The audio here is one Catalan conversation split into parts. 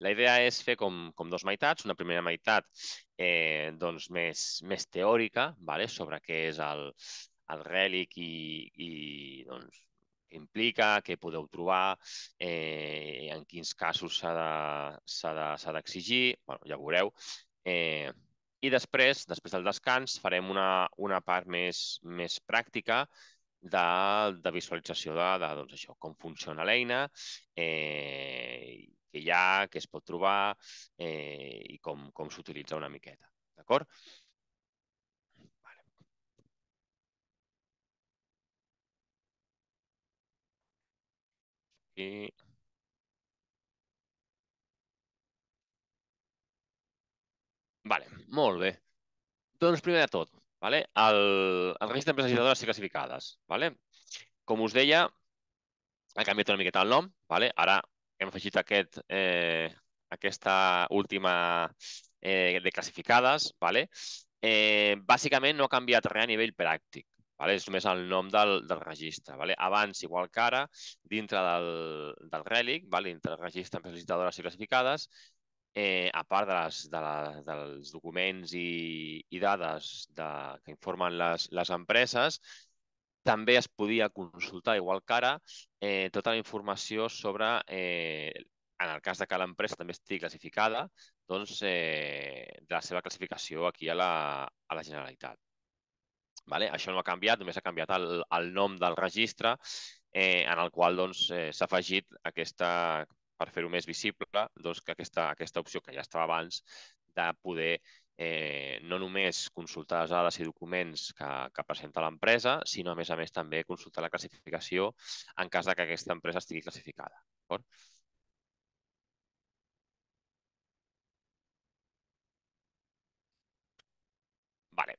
La idea és fer com dues meitats. Una primera meitat doncs més teòrica, sobre què és el RELIC i doncs, què implica, què podeu trobar, en quins casos s'ha d'exigir, ja ho veureu. I després del descans, farem una part més pràctica de visualització doncs això, com funciona l'eina, què hi ha, què es pot trobar i com s'utilitza una miqueta. D'acord? Vale. I... Vale, molt bé. Doncs primer de tot, el registre d'empreses agitadores i classificades. Com us deia, ha canviat una miqueta el nom. Ara hem afegit aquesta última de classificades. Bàsicament no ha canviat res a nivell pràctic. És només el nom del registre. Abans, igual que ara, dintre del RELIC, dintre del registre d'empreses licitadores i classificades, a part dels documents i dades que informen les empreses, també es podia consultar, igual que ara, tota la informació sobre, en el cas de que l'empresa també estigui classificada, doncs, de la seva classificació aquí a la Generalitat. Això no ha canviat, només ha canviat el nom del registre, en el qual s'ha afegit per fer-ho més visible, que aquesta opció que ja estava abans de poder no només consultar les dades i documents que presenta l'empresa, sinó a més també consultar la classificació en cas que aquesta empresa estigui classificada. Vale.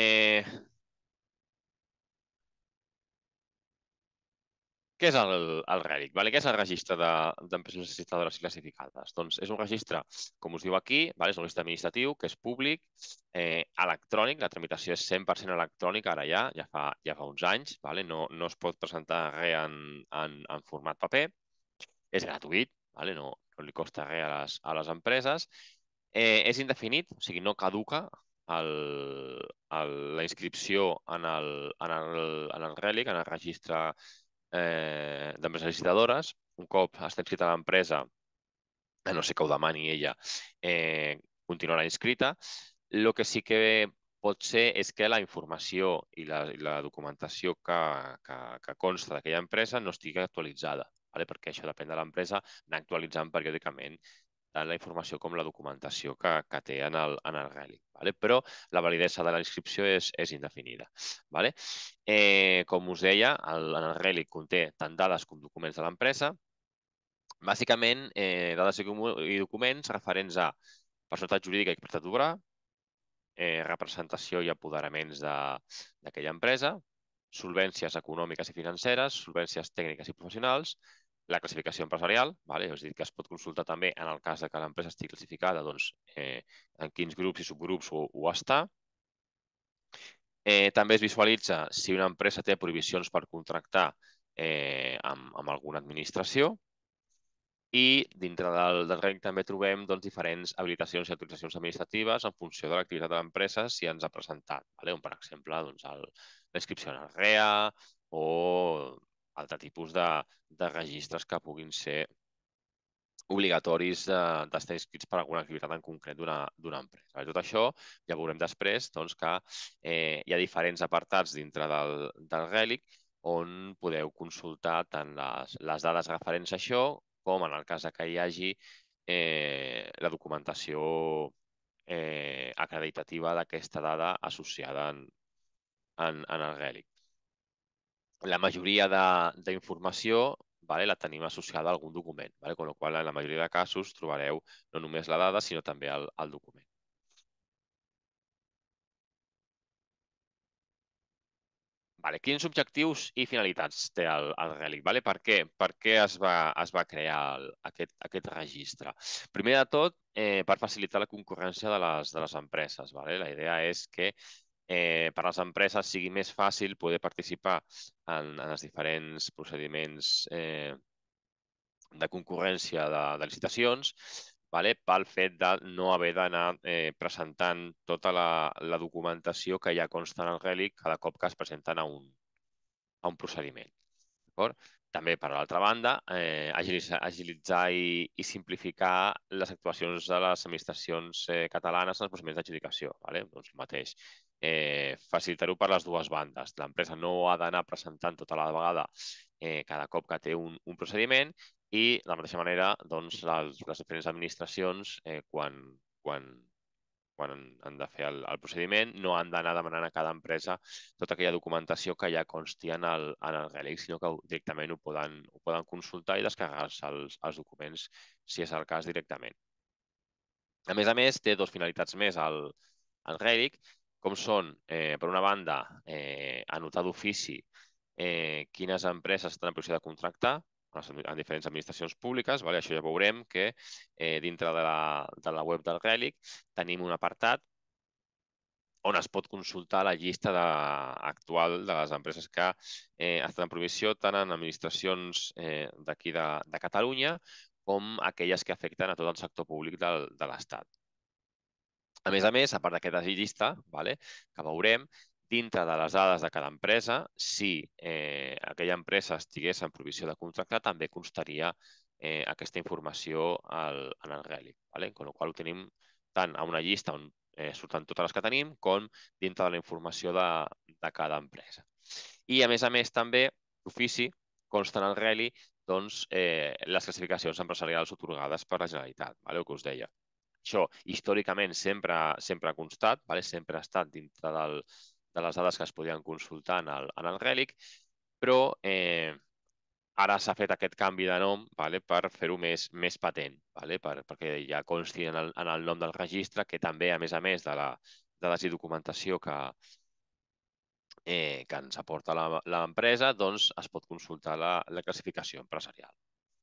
Què és el RELIC? Què és el registre d'empreses licitadores i classificades? Doncs és un registre, com us diu aquí, és un registre administratiu que és públic, electrònic, la tramitació és 100% electrònica, ara ja fa uns anys, no es pot presentar res en format paper, és gratuït, no li costa res a les empreses, és indefinit, o sigui, no caduca la inscripció en el RELIC, en el registre d'empreses licitadores. Un cop està inscrita l'empresa, a no ser que ho demani ella, continuarà inscrita. El que sí que pot ser és que la informació i la documentació que consta d'aquella empresa no estigui actualitzada, perquè això depèn de l'empresa, anar actualitzant periòdicament tant la informació com la documentació que té en el RELIC. Però la validesa de la inscripció és indefinida. Com us deia, en el RELIC conté tant dades com documents de l'empresa. Bàsicament, dades i documents referents a personalitat jurídica i capacitat d'obrar, representació i apoderaments d'aquella empresa, solvències econòmiques i financeres, solvències tècniques i professionals, la classificació empresarial, és a dir, que es pot consultar també en el cas que l'empresa estigui classificada, en quins grups i subgrups ho està. També es visualitza si una empresa té prohibicions per contractar amb alguna administració. I dintre del RELIC també trobem diferents habilitacions i autoritzacions administratives en funció de l'activitat de l'empresa si ens ha presentat. Per exemple, la inscripció en el REA o altre tipus de registres que puguin ser obligatoris d'estar inscrits per alguna activitat en concret d'una empresa. Tot això ja veurem després que hi ha diferents apartats dintre del RELIC on podeu consultar tant les dades referents a això com en el cas que hi hagi la documentació acreditativa d'aquesta dada associada en el RELIC. La majoria d'informació la tenim associada a algun document, amb la qual en la majoria de casos trobareu no només la dada, sinó també el document. Quins objectius i finalitats té el RELIC? Per què es va crear aquest registre? Primer de tot, per facilitar la concurrència de les empreses. La idea és que per a les empreses sigui més fàcil poder participar en els diferents procediments de concurrència de licitacions, pel fet de no haver d'anar presentant tota la documentació que ja consta en el Relic cada cop que es presenten a un procediment. També, per l'altra banda, agilitzar i simplificar les actuacions de les administracions catalanes en els procediments d'adjudicació. Doncs el mateix. Facilitar-ho per les dues bandes. L'empresa no ha d'anar presentant tota la vegada cada cop que té un procediment i, de la mateixa manera, doncs, les diferents administracions, quan han de fer el procediment, no han d'anar demanant a cada empresa tota aquella documentació que ja consti en el Relic, sinó que directament ho poden consultar i descarregar-se els documents, si és el cas, directament. A més, té dues finalitats més el Relic, com són, per una banda, anotar d'ofici quines empreses estan en posició de contractar en diferents administracions públiques. Això ja veurem que dintre de la web del Relic tenim un apartat on es pot consultar la llista actual de les empreses que estan en provisió tant en administracions d'aquí de Catalunya com aquelles que afecten a tot el sector públic de l'Estat. A més, a part d'aquesta llista, que veurem, dintre de les dades de cada empresa, si aquella empresa estigués en provisió de contractar, també constaria aquesta informació en el Relic. Amb la qual cosa ho tenim tant a una llista on surten totes les que tenim, com dintre de la informació de cada empresa. I, a més, també, d'ofici, consta en el Relic les classificacions empresarials atorgades per la Generalitat, el que us deia. Això, històricament, sempre ha constat, sempre ha estat dintre de les dades que es podien consultar en el Relic, però ara s'ha fet aquest canvi de nom per fer-ho més patent, perquè ja consti en el nom del registre, que també, a més de la dades i documentació que ens aporta l'empresa, doncs es pot consultar la classificació empresarial.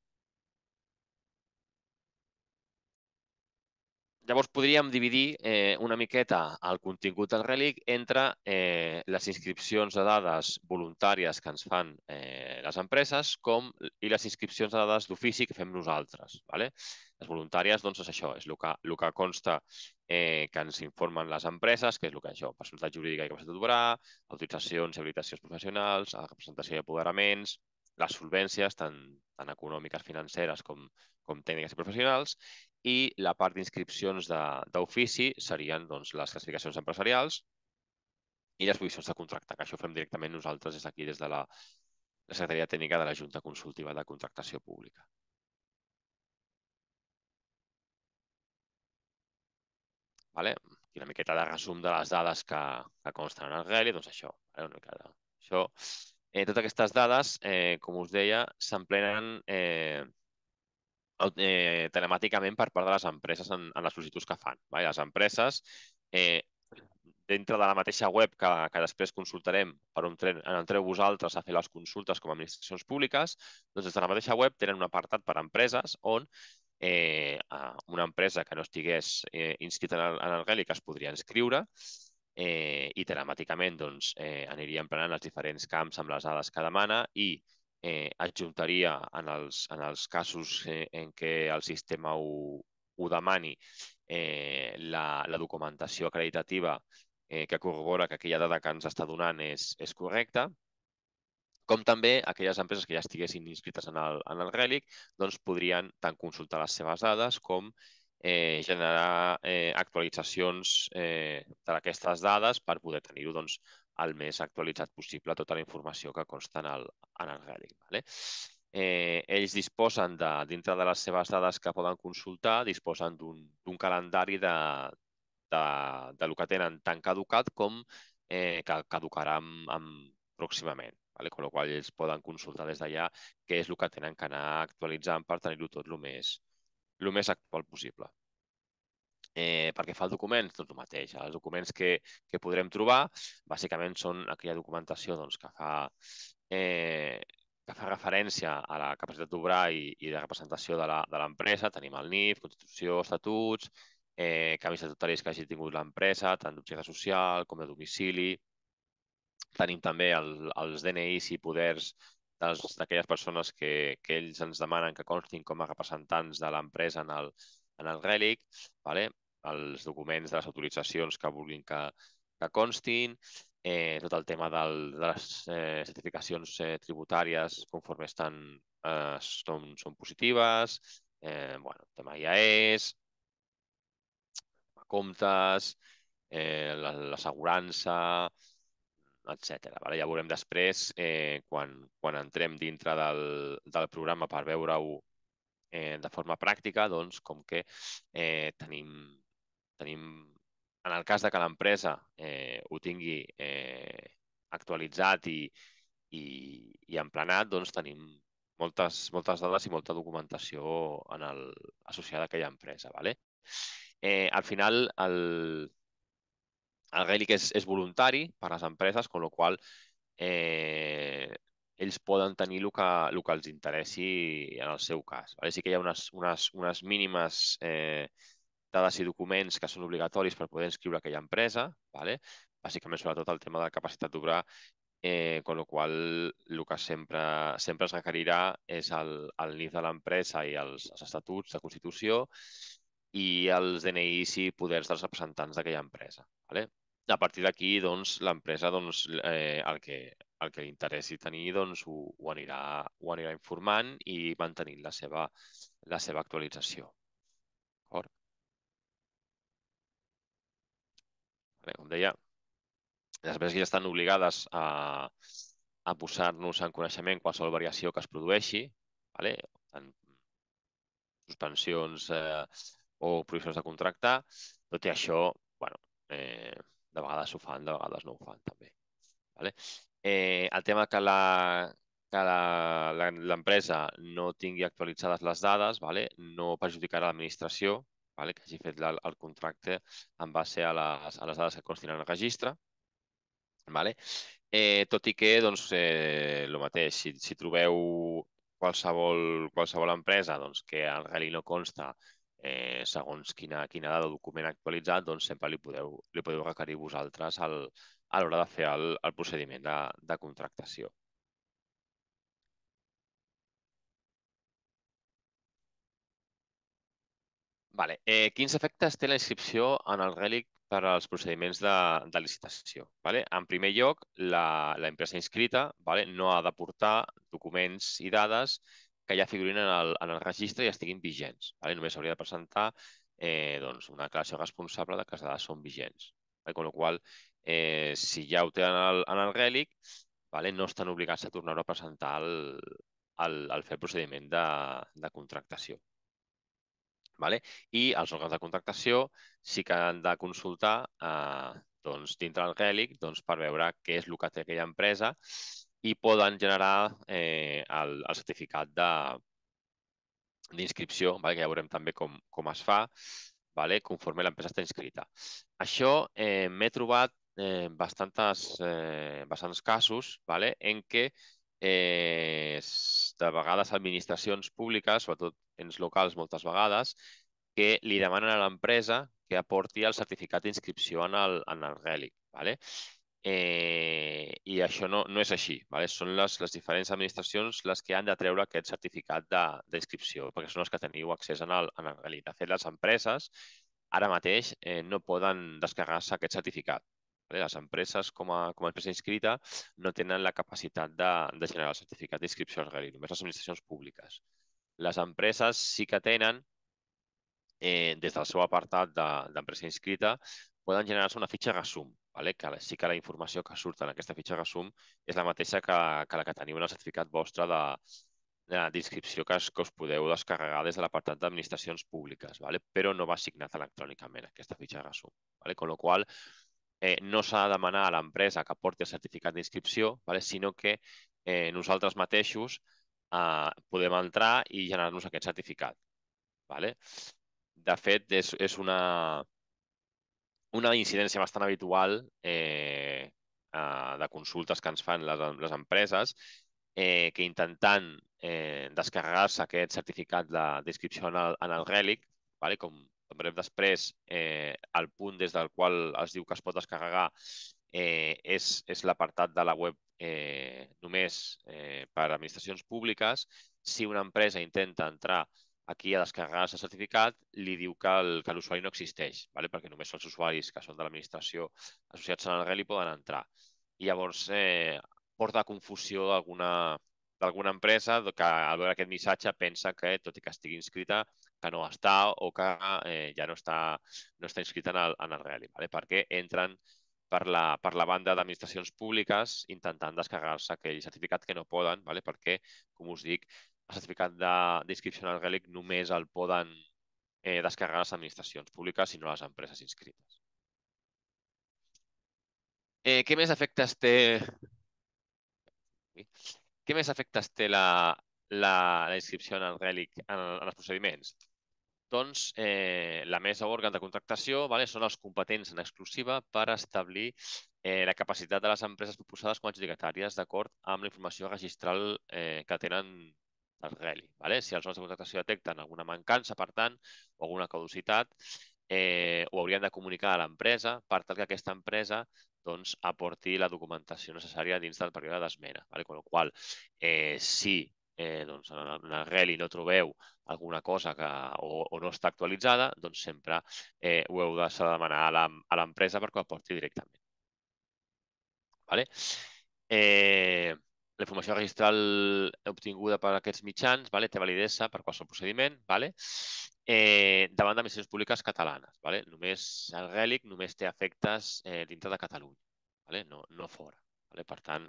Llavors, podríem dividir una miqueta el contingut del Relic entre les inscripcions de dades voluntàries que ens fan les empreses i les inscripcions de dades d'ofici que fem nosaltres. Les voluntàries, doncs, és això, és el que consta que ens informen les empreses, que és el que això, personalitat jurídica i capacitat d'obrar, autoritzacions i habilitacions professionals, la representació i apoderaments, les solvències, tant econòmiques, financeres com tècniques i professionals, i la part d'inscripcions d'ofici serien les classificacions empresarials i les posicions de contracte, que això ho fem directament nosaltres des d'aquí, des de la Secretaria Tècnica de la Junta Consultiva de Contractació Pública. Aquí una miqueta de resum de les dades que consten en el Relic, doncs això. Totes aquestes dades, com us deia, s'emplenen telemàticament per part de les empreses en les sol·licituds que fan. Les empreses, dintre de la mateixa web que després consultarem per on entreu vosaltres a fer les consultes com a administracions públiques, doncs des de la mateixa web tenen un apartat per a empreses on una empresa que no estigués inscrita en el Relic es podria inscriure i telemàticament aniria emplenant els diferents camps amb les dades que demana i adjuntaria en els casos en què el sistema ho demani la documentació acreditativa que corrobora que aquella dada que ens està donant és correcta, com també aquelles empreses que ja estiguessin inscrites en el Relic podrien tant consultar les seves dades com generar actualitzacions d'aquestes dades per poder tenir-ho el més actualitzat possible tota la informació que consta en el Relic. Ells disposen, dintre de les seves dades que poden consultar, disposen d'un calendari del que tenen tan caducat com que caducarà pròximament. Amb la qual cosa ells poden consultar des d'allà què és el que tenen que anar actualitzant per tenir-ho tot el més actual possible. Perquè fa el document, doncs el mateix. Els documents que podrem trobar, bàsicament són aquella documentació que fa referència a la capacitat d'obrar i de representació de l'empresa. Tenim el NIF, Constitució, Estatuts, canvis estatutaris que hagi tingut l'empresa, tant d'objecte social com de domicili. Tenim també els DNIs i poders d'aquelles persones que ells ens demanen que constin com a representants de l'empresa en en el Relic, vale? Els documents de les autoritzacions que vulguin que constin, tot el tema de les certificacions tributàries conforme són positives, bueno, tema IAES, comptes, l'assegurança, etc. Vale? Ja veurem després, quan entrem dintre del programa per veure-ho de forma pràctica, doncs, com que tenim, en el cas de que l'empresa ho tingui actualitzat i emplenat, doncs tenim moltes dades i molta documentació associada a aquella empresa. Vale? Al final, el Gaelic és voluntari per a les empreses, amb la qual ells poden tenir el que els interessi en el seu cas. Vale? Sí que hi ha unes mínimes dades i documents que són obligatoris per poder inscriure aquella empresa, vale? Bàsicament, sobretot el tema de la capacitat d'obrar, amb la qual el que sempre es requerirà és el NIF de l'empresa i els estatuts de constitució i els DNIs i poders dels representants d'aquella empresa. Vale? A partir d'aquí, doncs, l'empresa, doncs, el que li interessi tenir, doncs, ho anirà informant i mantenint la seva actualització. D'acord? Com deia, les empreses ja estan obligades a posar-nos en coneixement qualsevol variació que es produeixi, vale? Tant suspensions o prohibicions de contractar. Tot i això, bueno, de vegades ho fan, de vegades no ho fan també. Vale? El tema que l'empresa no tingui actualitzades les dades, vale? No perjudicarà l'administració, vale? Que hagi fet el contracte en base a les dades que constin en el registre. Vale? Tot i que, doncs, el mateix, si trobeu qualsevol empresa doncs, que al Rally no consta segons quina dada o document actualitzat, doncs sempre li podeu requerir vosaltres a l'hora de fer el procediment de contractació. Vale. Quins efectes té la inscripció en el Relic per als procediments de licitació? Vale? En primer lloc, la empresa inscrita, vale, no ha d'aportar documents i dades que ja figurin en el registre i estiguin vigents. Vale? Només hauria de presentar doncs, una declaració responsable de que les dades són vigents. Vale? Con la qual cosa, si ja ho té en el Relic, vale, no estan obligats a tornar-ho a presentar al fer el procediment de contractació. Vale? I els òrgans de contractació sí que han de consultar doncs, dintre del Relic doncs, per veure què és el que té aquella empresa i poden generar el certificat d'inscripció, vale? Que ja veurem també com es fa, vale? Conforme l'empresa està inscrita. Això m'he trobat bastants casos, vale? En què de vegades administracions públiques, sobretot ens locals moltes vegades, que li demanen a l'empresa que aporti el certificat d'inscripció en el Relic. Vale? I això no és així. Vale? Són les diferents administracions les que han de treure aquest certificat d'inscripció, perquè són els que teniu accés en el Relic. De fet, les empreses ara mateix no poden descarregar-se aquest certificat. Les empreses, com a empresa inscrita, no tenen la capacitat de generar el certificat d'inscripció al Relic, només les administracions públiques. Les empreses sí que tenen, des del seu apartat d'empresa inscrita, poden generar-se una fitxa resum, vale? Que sí que la informació que surt en aquesta fitxa resum és la mateixa que la que teniu en el certificat vostre d'inscripció que us podeu descarregar des de l'apartat d'administracions públiques, vale? Però no va signat electrònicament aquesta fitxa resum. Vale? Con la qual cosa, no s'ha de demanar a l'empresa que porti el certificat d'inscripció, vale? Sinó que nosaltres mateixos podem entrar i generar-nos aquest certificat. Vale? De fet, és una incidència bastant habitual de consultes que ens fan les empreses que intentant descarregar-se aquest certificat d'inscripció en el Relic, vale? Com veurem després, el punt des del qual es diu que es pot descarregar és l'apartat de la web només per a administracions públiques. Si una empresa intenta entrar aquí a descarregar-se el certificat li diu que l'usuari no existeix, perquè només els usuaris que són de l'administració associats a l'Arrel hi poden entrar. I llavors porta a confusió d'alguna empresa que al veure aquest missatge pensa que, tot i que estigui inscrita, que no està o que ja no està inscrita en el Reli, perquè entren per la banda d'administracions públiques intentant descarregar-se aquell certificat que no poden, perquè, com us dic, el certificat d'inscripció en el Relic només el poden descarregar les administracions públiques i no les empreses inscrites. Què més efectes té la inscripció en el Relic en els procediments? Doncs la mesa o òrgan de contractació són els competents en exclusiva per establir la capacitat de les empreses proposades com a adjudicatàries d'acord amb la informació registral que tenen del Reli. Si els òrgans de contractació detecten alguna mancança, per tant, o alguna caducitat, ho haurien de comunicar a l'empresa per tal que aquesta empresa aporti la documentació necessària dins del període d'esmena. Amb la qual cosa, si en el Reli no trobeu alguna cosa o no està actualitzada, doncs sempre ho heu de demanar a l'empresa perquè ho aporti directament. La informació registral obtinguda per aquests mitjans té validesa per qualsevol procediment davant d'administracions públiques catalanes. Només el Relic només té efectes dintre de Catalunya, no fora. Per tant,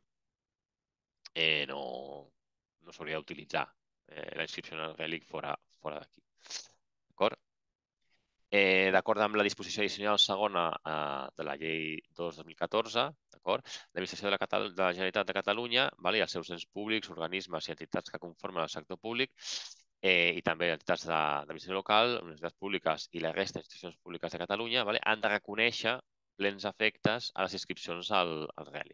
no s'hauria d'utilitzar la inscripció en el Relic fora d'aquí. D'acord? D'acord amb la disposició addicional segona de la llei 2/2014, l'Administració de la Generalitat de Catalunya i els seus ens públics, organismes i entitats que conformen el sector públic i també entitats d'administració local, universitats públiques i la resta d'institucions públiques de Catalunya han de reconèixer plens efectes a les inscripcions al Reli.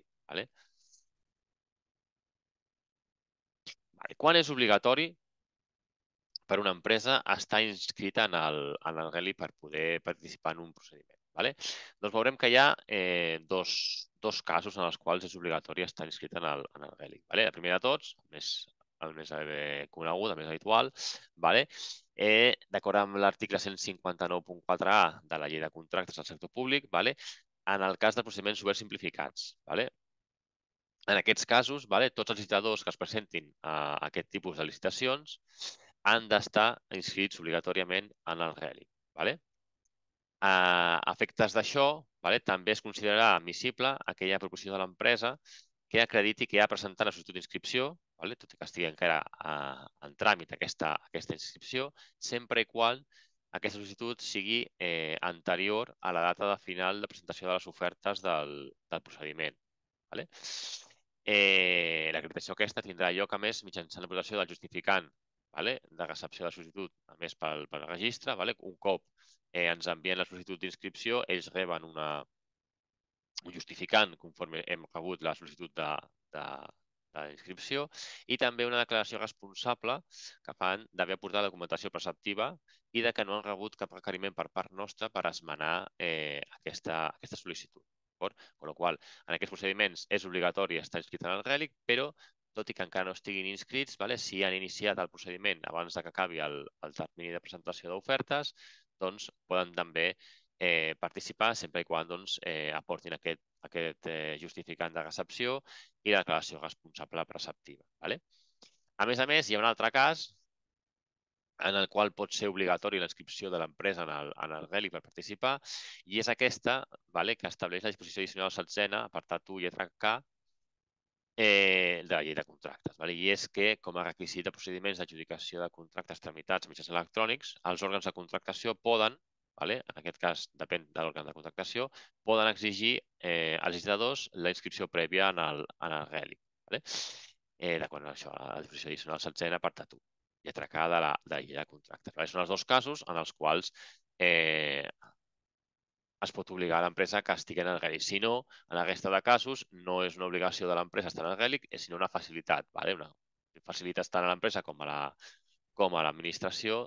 Quan és obligatori per una empresa estar inscrita en el Reli per poder participar en un procediment? Doncs veurem que hi ha dos casos en els quals és obligatori estar inscrita en el Reli. El primer de tots, el més conegut, el més habitual, d'acord amb l'article 159.4a de la llei de contractes del sector públic, en el cas de procediments oberts simplificats. En aquests casos, tots els licitadors que es presentin a aquest tipus de licitacions han d'estar inscrits obligatòriament en el Reli. A efectes d'això, també es considerarà admissible aquella proposició de l'empresa que acrediti que ha presentat la sol·licitud d'inscripció, tot i que estigui encara en tràmit aquesta inscripció, sempre i quan aquesta sol·licitud sigui anterior a la data de final de presentació de les ofertes del procediment. L'acreditació aquesta tindrà lloc, a més, mitjançant l'aprovació del justificant de recepció de la sol·licitud, a més pel registre. Un cop ens envien la sol·licitud d'inscripció, ells reben un justificant conforme hem rebut la sol·licitud d'inscripció i també una declaració responsable que fan d'haver aportat la documentació preceptiva i de que no han rebut cap requeriment per part nostra per esmenar aquesta sol·licitud. Amb la qual cosa, en aquests procediments és obligatori estar inscrit en el Relic, però tot i que encara no estiguin inscrits, si han iniciat el procediment abans que acabi el termini de presentació d'ofertes, doncs poden també participar sempre i quan aportin aquest justificant de recepció i la declaració responsable preceptiva. A més, hi ha un altre cas en el qual pot ser obligatori la inscripció de l'empresa en el Relic per participar, i és aquesta que estableix la disposició addicional 16ena, apartat 1, lletra K, de la llei de contractes. I és que, com a requisit de procediments d'adjudicació de contractes tramitats mitjans electrònics, els òrgans de contractació poden, en aquest cas depèn de l'òrgan de contractació, poden exigir als licitadors la inscripció prèvia en el Relic. D'acord amb això, la disposició addicional 16ena, apartat 1, lletra K de la llei de contractes. Són els dos casos en els quals es pot obligar a l'empresa que estigui en el Relic. Si no, en la resta de casos, no és una obligació de l'empresa estar en el Relic, sinó una facilitat. Una facilitat tant a l'empresa com a l'administració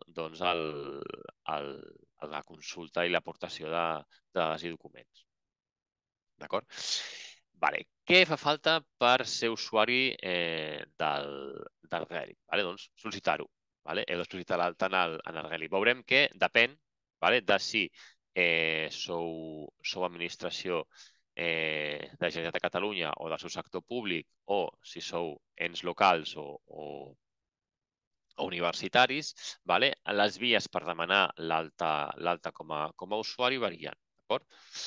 la consulta i l'aportació de dades i documents. D'acord? Què fa falta per ser usuari del Relic? Doncs sol·licitar-ho. vale? Heu de sol·licitar l'alta en el Reli. Veurem que depèn, vale, de si sou administració de la Generalitat de Catalunya o del seu sector públic o si sou ens locals o universitaris, vale? Les vies per demanar l'alta com a usuari varien. D'acord?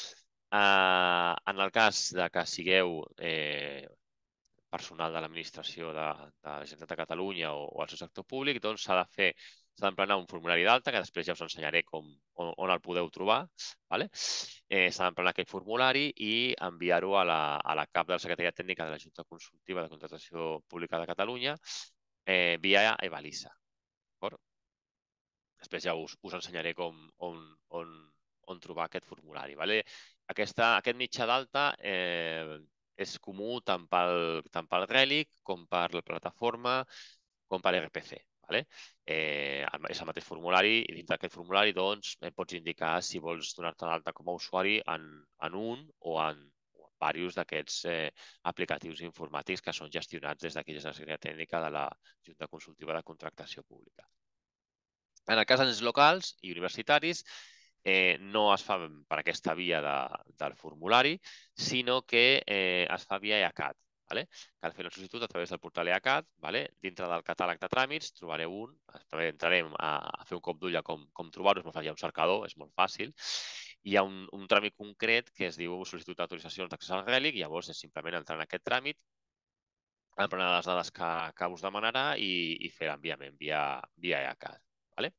En el cas de que sigueu personal de l'administració de la Generalitat de Catalunya o el seu sector públic, doncs s'ha d'emplenar un formulari d'alta, que després ja us ensenyaré on el podeu trobar. Vale? S'ha d'emplenar aquell formulari i enviar-ho a la CAP de la Secretaria Tècnica de la Junta Consultiva de Contractació Pública de Catalunya via Evalisa. Després ja us ensenyaré on trobar aquest formulari. Vale? Aquest mitjà d'alta és comú tant pel Relic com per la plataforma com per RPC. Vale? És el mateix formulari i dintre d'aquest formulari doncs, pots indicar si vols donar-te d'alta com a usuari en un o en diversos d'aquests aplicatius informàtics que són gestionats des d'aquella Secretaria Tècnica de la Junta Consultiva de Contractació Pública. En el cas dels locals i universitaris, no es fa per aquesta via del formulari, sinó que es fa via EACAT. Vale? Cal fer la sol·licitud a través del portal EACAT. Vale? Dintre del catàleg de tràmits trobareu un. També entrarem a fer un cop d'ull a com trobar-ho. Hi ha un cercador, és molt fàcil. Hi ha un tràmit concret que es diu sol·licitud d'autoritzacions d'accés al Relic. Llavors és simplement entrar en aquest tràmit, emplenar les dades que us demanarà i fer l'enviament via EACAT. Vale?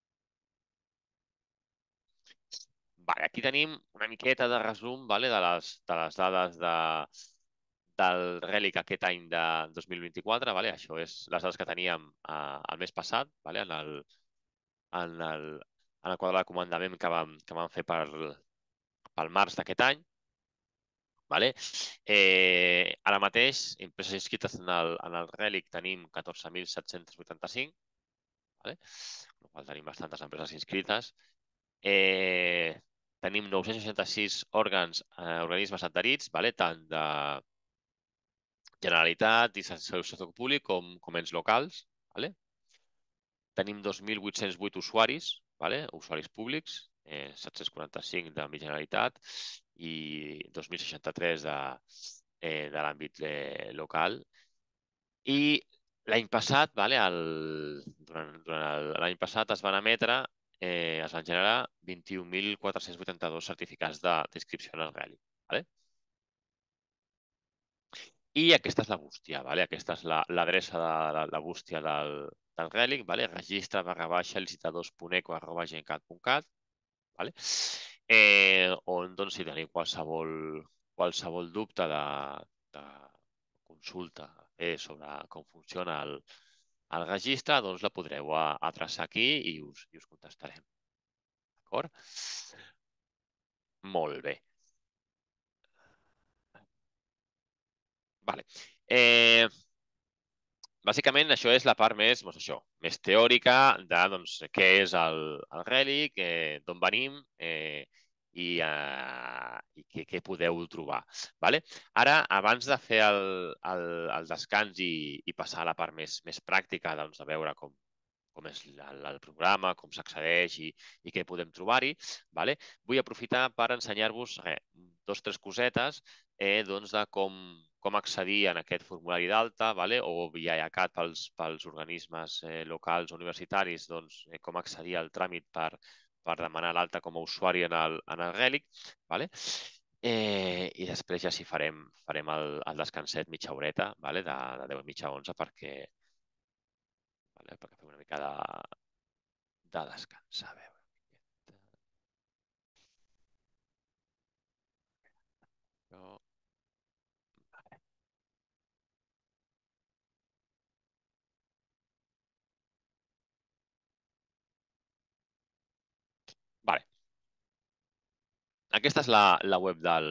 Vale, aquí tenim una miqueta de resum, vale, de les dades del Relic aquest any de 2024. Vale? Això és les dades que teníem el mes passat, vale? En el quadre de comandament que vam fer pel març d'aquest any. Vale? Ara mateix, empreses inscrites en el Relic tenim 14.785. Vale? Per la qual tenim bastantes empreses inscrites. Tenim 966 organismes adherits, vale? Tant de Generalitat i sector públic com ens locals. Vale? Tenim 2.808 usuaris, vale? Usuaris públics, 745 de l'àmbit Generalitat i 2.063 de l'àmbit local. I l'any passat, vale, durant l'any passat es van emetre, es van generar 21.482 certificats d'inscripció en el Relic. Vale? I aquesta és la bústia, vale? Aquesta és l'adreça de la bústia del Relic, vale? registre_licitadors.eco@gencat.cat, vale? On, doncs, si teniu qualsevol dubte de consulta sobre com funciona el registre, doncs la podreu adreçar aquí i us contestarem. D'acord? Molt bé. Vale. Bàsicament, això és la part doncs, més teòrica de què és el Relic, d'on venim i què podeu trobar. Vale? Ara, abans de fer el descans i passar a la part més pràctica, de veure com és el programa, com s'accedeix i què podem trobar-hi, vale? Vull aprofitar per ensenyar-vos dos o tres cosetes de com accedir en aquest formulari d'alta, vale? O via EACAT pels organismes locals o universitaris, com accedir al tràmit per demanar l'alta com a usuari en el Relic. Vale? I després ja sí farem el descanset mitja horeta, vale? de 10 a mitja 11 perquè fem una mica de descans. A veure. Però... Vale. Aquesta és la web del...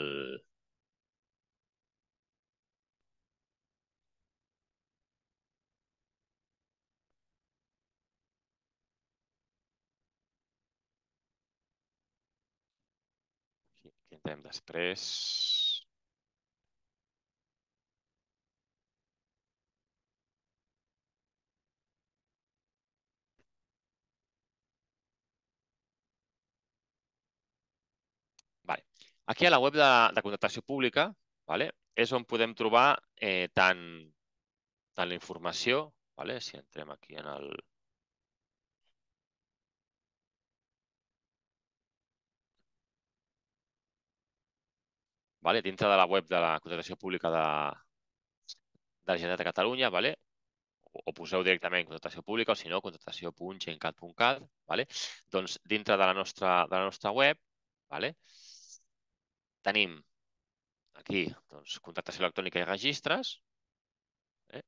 Aquí entrem després. Aquí a la web de contractació pública, vale, és on podem trobar tant la informació, vale, si entrem aquí en el... Vale, dintre de la web de la contractació pública de la Generalitat de Catalunya, vale, o poseu directament contractació pública o si no, contractació.gencat.cat, vale? Doncs dintre de la nostra web, vale, tenim aquí doncs, contractació electrònica i registres, eh?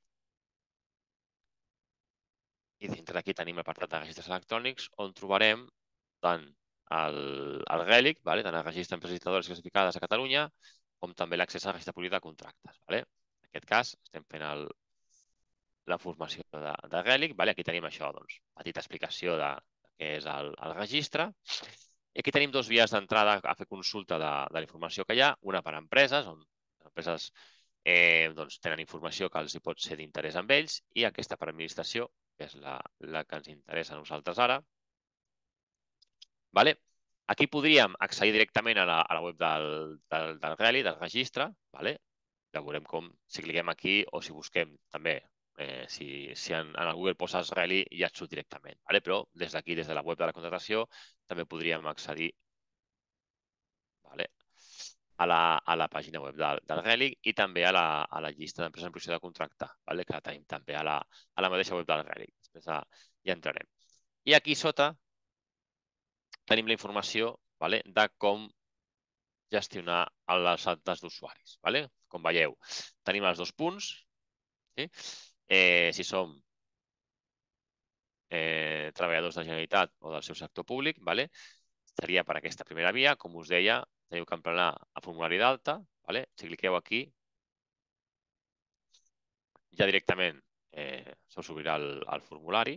I dintre d'aquí tenim l'apartat de registres electrònics on trobarem tant el RELIC, vale? Tant el registre d'empreses licitadores classificades a Catalunya, com també l'accés al registre públic de contractes. Vale? En aquest cas, estem fent la formació de RELIC. Vale? Aquí tenim això, doncs, petita explicació de què és el registre. I aquí tenim dues vies d'entrada a fer consulta de la informació que hi ha, una per a empreses, on les empreses doncs, tenen informació que els hi pot ser d'interès amb ells, i aquesta per administració, que és la que ens interessa a nosaltres ara. Vale? Aquí podríem accedir directament a la web del RELI, del registre. Vale? Ja veurem com, si cliquem aquí o si busquem també, si en el Google poses RELI ja et surt directament. Vale? Però des d'aquí, des de la web de la contractació, també podríem accedir, vale, a la pàgina web del RELI i també a la llista d'empreses en posició de contractar, vale? Que la tenim també a la mateixa web del RELI. Després ja entrarem. I aquí sota tenim la informació, vale, de com gestionar les altes d'usuaris. Vale? Com veieu, tenim els dos punts. Sí? Si som treballadors de la Generalitat o del seu sector públic, vale? Seria per aquesta primera via. Com us deia, teniu que emplenar el formulari d'alta. Vale? Si cliqueu aquí, ja directament se us obrirà el formulari.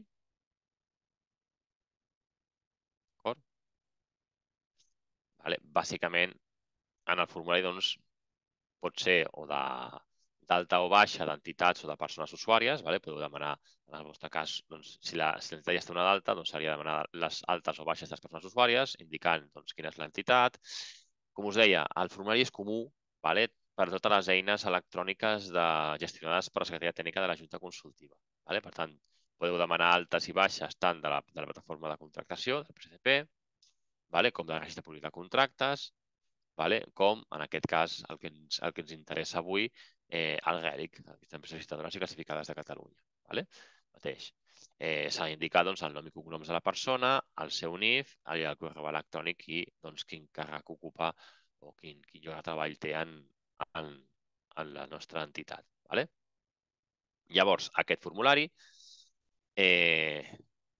Vale? Bàsicament, en el formulari doncs, pot ser o d'alta o baixa d'entitats o de persones usuàries. Vale? Podeu demanar, en el vostre cas, doncs, si l'entitat ja està una d'alta, doncs seria demanar les altes o baixes de les persones usuàries, indicant doncs, quina és l'entitat. Com us deia, el formulari és comú, vale? Per totes les eines electròniques gestionades per la Secretaria Tècnica de la Junta Consultiva. Vale? Per tant, podeu demanar altes i baixes tant de la plataforma de contractació, del PCCP, vale? Com del registre públic de contractes, vale? Com, en aquest cas, el que ens interessa avui, el RELIC, el Registre d'Empreses Licitadores i Classificades de Catalunya. Vale? Mateix. S'ha d'indicar doncs, el nom i cognoms de la persona, el seu NIF, el correu electrònic i doncs, quin càrrec ocupa o quin lloc de treball té en la nostra entitat. Vale? Llavors, aquest formulari eh,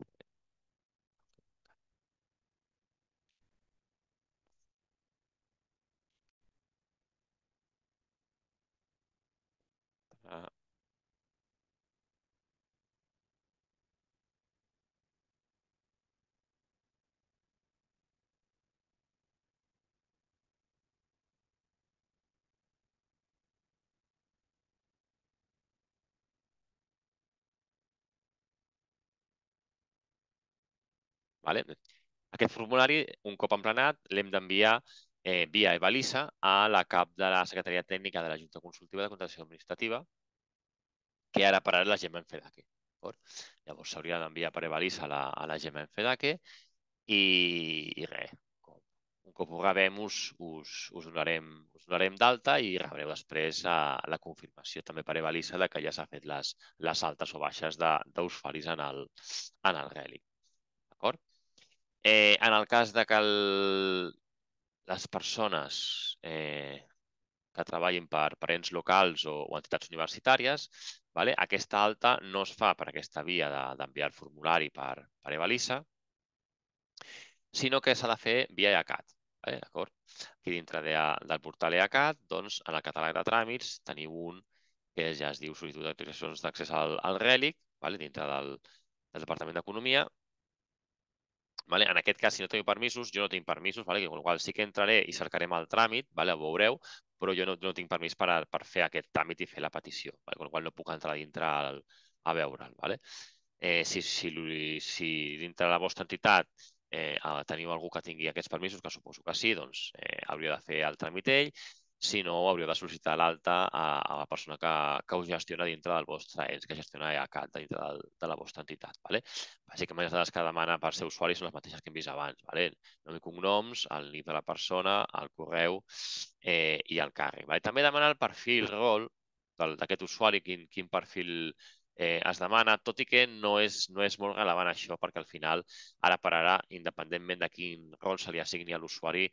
vale? Aquest formulari, un cop emplenat, l'hem d'enviar via Evalisa a la cap de la Secretaria Tècnica de la Junta Consultiva de Contractació Administrativa, que ara per ara la Gemma Enfedaque. Llavors s'hauria d'enviar per Evalisa a la Gemma Enfedaque i res. Un cop ho rebem, us donarem d'alta i rebreu després la confirmació també per Evalisa de que ja s'ha fet les altes o baixes d'usuaris en el RELIC. D'acord? En el cas de que les persones que treballin per ens locals o entitats universitàries, vale? Aquesta alta no es fa per aquesta via d'enviar el formulari per Evalisa, sinó que s'ha de fer via EACAT. Vale? Aquí dintre del portal EACAT, doncs, en el catàleg de tràmits teniu un que ja es diu sol·licitud d'autoritzacions d'accés al RELIC, vale? Dintre del Departament d'Economia. Vale? En aquest cas, si no teniu permisos, jo no tinc permisos, vale? Amb la qual cosa sí que entraré i cercarem el tràmit, vale? Ho veureu, però jo no tinc permís per fer aquest tràmit i fer la petició, vale? Amb la qual cosa no puc entrar dintre a veure'l. Vale? Si dintre de la vostra entitat teniu algú que tingui aquests permisos, que suposo que sí, doncs hauria de fer el tràmit ell, si no, hauríeu de sol·licitar l'alta a la persona que us gestiona dintre del vostre ens, que gestiona EACAT dintre de la vostra entitat. Vale? Bàsicament, les dades que demana per ser usuari són les mateixes que hem vist abans. Vale? Nom i cognoms, el NIP de la persona, el correu i el càrrec. Vale? També demana el perfil, rol d'aquest usuari, quin perfil es demana, tot i que no és molt relevant això, perquè al final, ara per ara, independentment de quin rol se li assigni a l'usuari,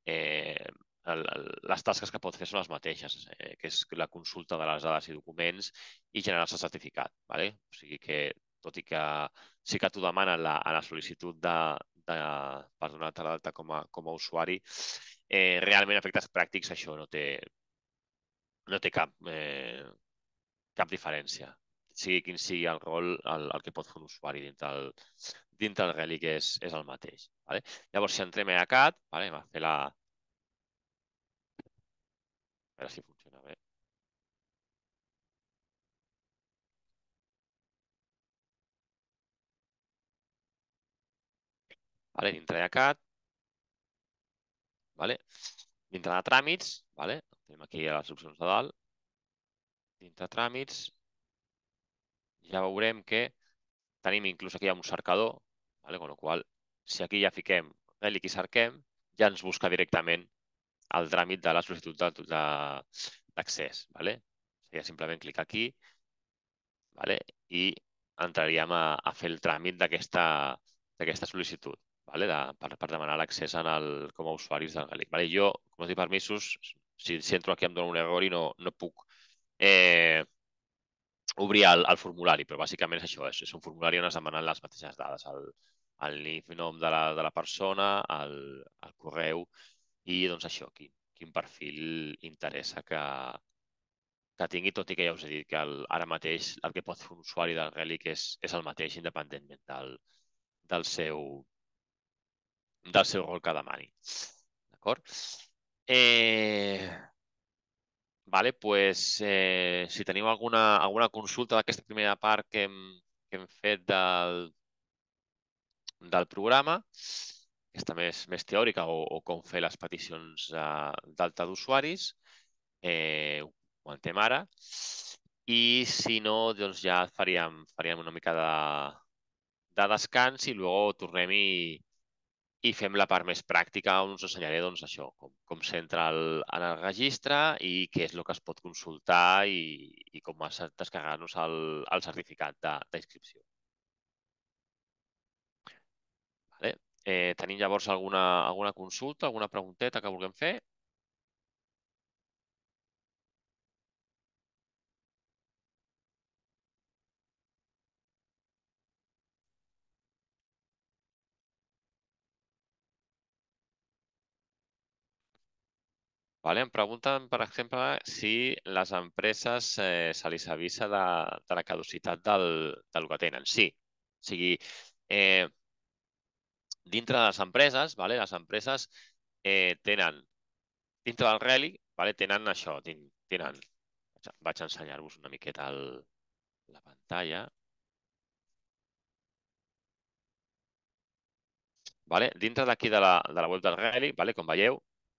les tasques que pot fer són les mateixes, que és la consulta de les dades i documents i generar-se certificat. Vale? O sigui que, tot i que sí que t'ho demanen a la sol·licitud per donar-te l'alta com a usuari, realment, a efectes pràctics, això no té cap diferència. Sigui quin sigui el rol, el que pot fer un usuari dintre el Relic és el mateix. Vale? Llavors, si entrem a CAT, vale, anem a fer a veure si funciona bé. Vale, dintre de CAT, vale? Dintre de tràmits, vale? Tenim aquí les opcions de dalt. Dintre de tràmits, ja veurem que tenim inclús aquí un cercador, vale? Con lo qual, si aquí ja fiquem Relic i cerquem, ja ens busca directament el tràmit de la sol·licitud d'accés. Vale? Seria simplement clicar aquí, vale? I entraríem a fer el tràmit d'aquesta sol·licitud, vale? Per demanar l'accés com a usuaris del Relic. Vale? Jo, com us dic permisos, si entro aquí em dono un error i no puc obrir el formulari, però bàsicament és això, és un formulari on es demanen les mateixes dades, el NIF, nom de la persona, el correu i doncs això, quin perfil interessa que tingui, tot i que ja us he dit que ara mateix el que pot fer un usuari del Relic és el mateix, independentment del seu rol que demani. D'acord? Vale, pues, si teniu alguna consulta d'aquesta primera part que hem fet del programa, aquesta més teòrica, o com fer les peticions d'alta d'usuaris, ho comentem ara. I si no, doncs ja faríem una mica de descans i després tornem i fem la part més pràctica on us ensenyaré doncs, això, com s'entra en el registre i què és el que es pot consultar i com descarregar-nos el certificat d'inscripció. Vale? Tenim llavors alguna consulta, alguna pregunteta que vulguem fer? Vale? Em pregunten, per exemple, si les empreses se li avisa de la caducitat del que tenen. Sí. O sigui, dintre de les empreses, vale? Les empreses tenen, dintre del Relic, vale? Tenen això, vaig ensenyar-vos una miqueta la pantalla. Vale? Dintre d'aquí de la web del Relic, vale? Com veieu,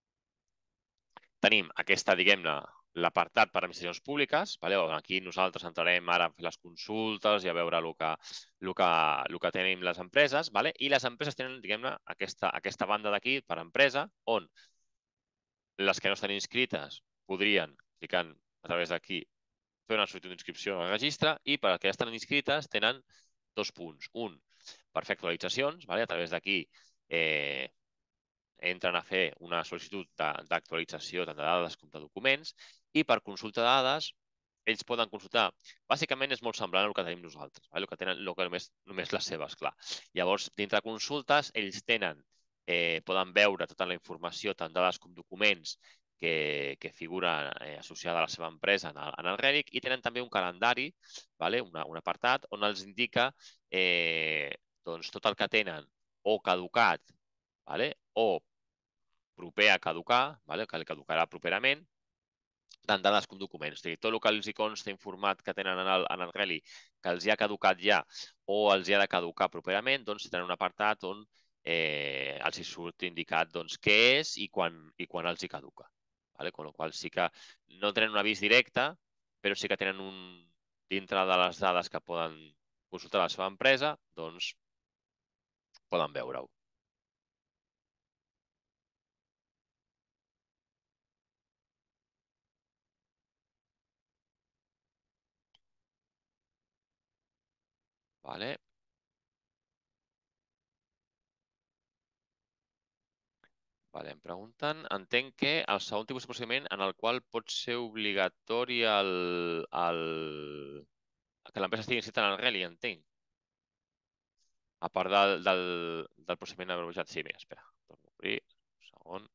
tenim aquesta, diguem-ne, l'apartat per a administracions públiques. Vale? Aquí nosaltres entrarem ara a fer les consultes i a veure el que tenim les empreses. Vale? I les empreses tenen, diguem-ne, aquesta banda d'aquí per empresa, on les que no estan inscrites podrien, clicant a través d'aquí, fer una sol·licitud d'inscripció al registre, i per a les que ja estan inscrites tenen dos punts. Un, per fer actualitzacions, vale? A través d'aquí entren a fer una sol·licitud d'actualització tant de dades com de documents, i per consulta de dades ells poden consultar. Bàsicament és molt semblant al que tenim nosaltres, el que tenen només les seves, clar. Llavors, dintre de consultes, ells poden veure tota la informació, tant dades com documents, que figura associada a la seva empresa en el Relic, i tenen també un calendari, un apartat, on els indica doncs, tot el que tenen o caducat o proper a caducar, que li caducarà properament, tant dades com documents. O sigui, tot el que els consta informat que tenen en el Relic, que els hi ha caducat ja o els hi ha de caducar properament, doncs tenen un apartat on els hi surt indicat doncs, què és i quan els hi caduca. Vale? Con la qual sí que no tenen un avís directe, però sí que tenen dintre de les dades que poden consultar la seva empresa, doncs poden veure-ho. Vale? Vale, em pregunten, entenc que el segon tipus de procediment en el qual pot ser obligatori que l'empresa estigui inscrita en el RELI, entenc. A part del procediment abreujat. Sí, mira, espera. Torno a obrir. Un segon.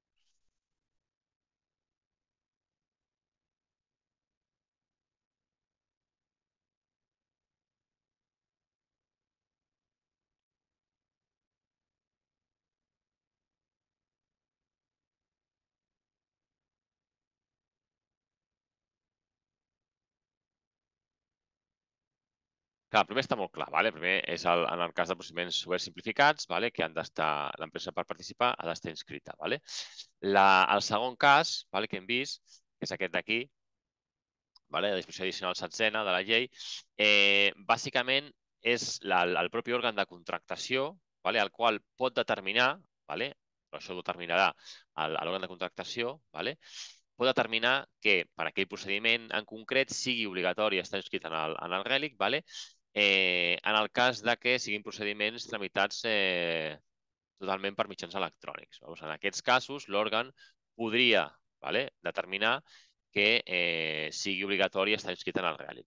Clar, el primer està molt clar, vale? El primer és en el cas de procediments oberts simplificats, vale? Que han d'estar, l'empresa per participar ha d'estar inscrita. Vale? El segon cas, vale? Que hem vist, que és aquest d'aquí, vale? La disposició addicional setzena de la llei, bàsicament és el propi òrgan de contractació, vale? El qual pot determinar, vale? Però això ho determinarà l'òrgan de contractació, vale? Pot determinar que per aquell procediment en concret sigui obligatori estar inscrit en el RELIC, vale? En el cas de que siguin procediments tramitats totalment per mitjans electrònics. En aquests casos, l'òrgan podria, vale, determinar que sigui obligatori estar inscrit en el RELIC.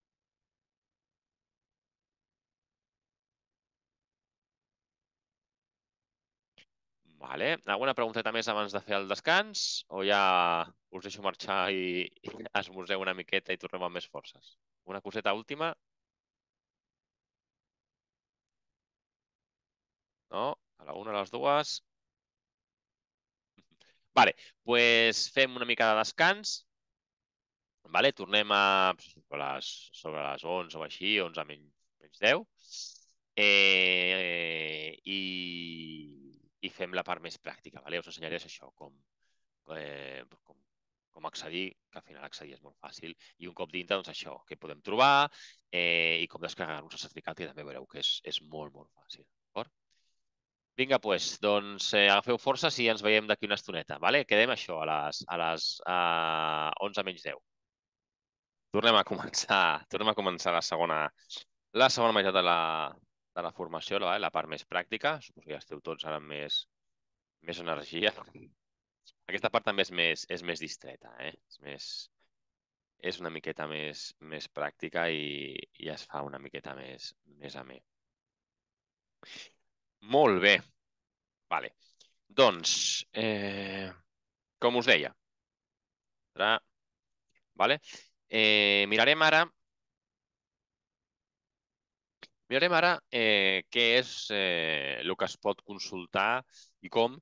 Vale. Alguna pregunteta més abans de fer el descans? O ja us deixo marxar i esmorzeu una miqueta i tornem amb més forces? Una coseta última? No? A la una, a les dues? Vale, doncs fem una mica de descans. Vale? Tornem sobre les 11 o així, 11 menys 10. I fem la part més pràctica. Vale? Us ensenyaré això, com accedir, que al final accedir és molt fàcil. I un cop dintre, doncs això, què podem trobar i com descarregar-nos el certificat, que també veureu que és molt, molt fàcil. D'acord? Vinga, doncs agafeu forces i ens veiem d'aquí una estoneta. Vale? Quedem això a les 11 menys 10. Tornem a començar la segona meitat de la formació, la part més pràctica. Suposo que ja esteu tots ara amb més energia. Aquesta part també és més distreta, és una miqueta més pràctica i es fa una miqueta més amè. Molt bé. Vale. Doncs, com us deia, vale? Mirarem ara què és el que es pot consultar i com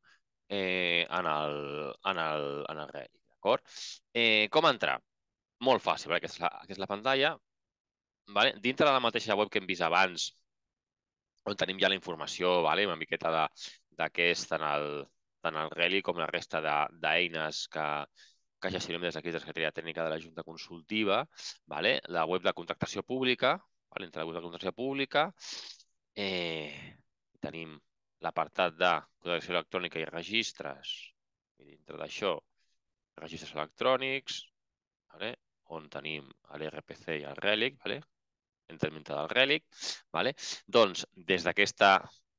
en el Reddit, d'acord? Com entrar? Molt fàcil, vale? Aquesta és la pantalla. Vale? Dintre de la mateixa web que hem vist abans, on tenim ja la informació, vale? Una miqueta de què és tant el Reli com la resta d'eines que gestionem des d'aquí, de la Secretaria Tècnica de la Junta Consultiva, vale? La web de contractació pública, vale? Entre la web de contractació pública tenim l'apartat de contractació electrònica i registres, i dintre d'això, registres electrònics, vale? On tenim l'RPC i el RELIC, vale? Entrem dintre del RELIC. Vale? Doncs, des d'aquesta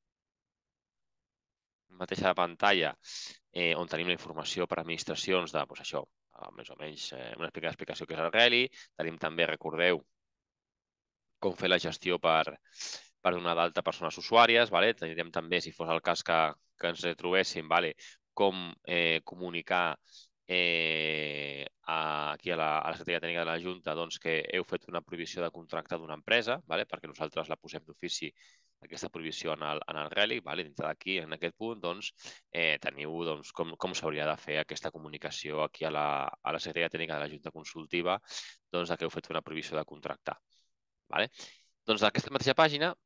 mateixa pantalla, on tenim la informació per a administracions de, doncs això, més o menys una explicació que és el RELI. Tenim també, recordeu, com fer la gestió per donar d'alta persones usuàries. Vale? Tindrem també, si fos el cas que ens trobéssim, vale? Com comunicar aquí a la Secretaria Tècnica de la Junta doncs, que heu fet una prohibició de contracte d'una empresa, vale? Perquè nosaltres la posem d'ofici aquesta prohibició en el RELIC. Vale? Dintre d'aquí, en aquest punt, doncs, teniu doncs, com s'hauria de fer aquesta comunicació aquí a la Secretaria Tècnica de la Junta Consultiva doncs, que heu fet una prohibició de contractar. Vale? Doncs d'aquesta mateixa pàgina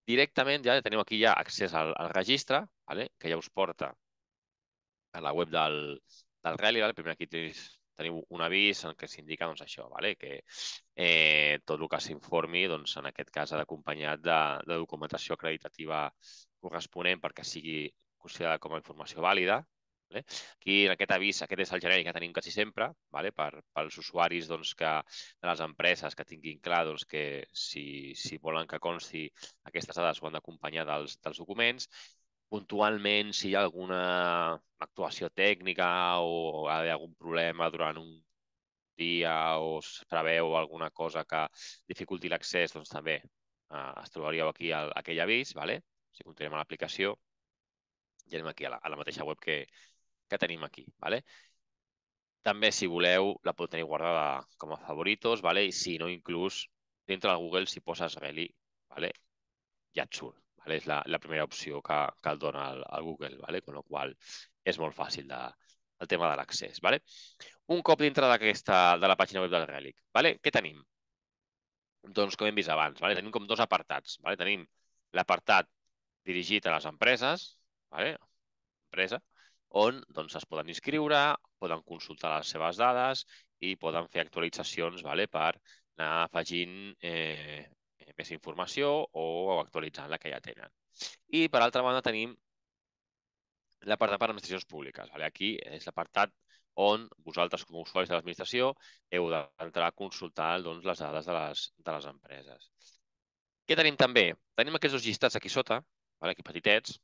directament ja teniu aquí ja accés al registre, que ja us porta a la web del Rally. Primer aquí teniu un avís en què s'indica doncs, això, que tot el que s'informi, doncs, en aquest cas, ha d'acompanyat de documentació acreditativa corresponent perquè sigui considerada com a informació vàlida. Aquí, en aquest avís, aquest és el genèric que tenim quasi sempre, pels usuaris doncs, de les empreses que tinguin clar doncs, que si volen que consti aquestes dades ho han d'acompanyar dels documents. Puntualment, si hi ha alguna actuació tècnica o hi ha algun problema durant un dia o es preveu alguna cosa que dificulti l'accés, doncs també es trobaríeu aquí aquell avís. Si continuem a l'aplicació, ja anem aquí a la mateixa web que tenim aquí. També, si voleu, la podeu tenir guardada com a favoritos, i si no, inclús dintre del Google, si poses Rally, ja et surt. És la primera opció que et dona el Google, con la qual és molt fàcil el tema de l'accés. Un cop dintre de la pàgina web del Relic, què tenim? Doncs, com hem vist abans, tenim com dos apartats. Tenim l'apartat dirigit a les empreses, empresa, on doncs, es poden inscriure, poden consultar les seves dades i poden fer actualitzacions per anar afegint més informació o actualitzant la que ja tenen. I, per altra banda, tenim l'apartat per a administracions públiques. Aquí és l'apartat on vosaltres, com a usuaris de l'administració, heu d'entrar a consultar doncs, les dades de les empreses. Què tenim també? Tenim aquests dos llistats aquí sota, aquí petitets.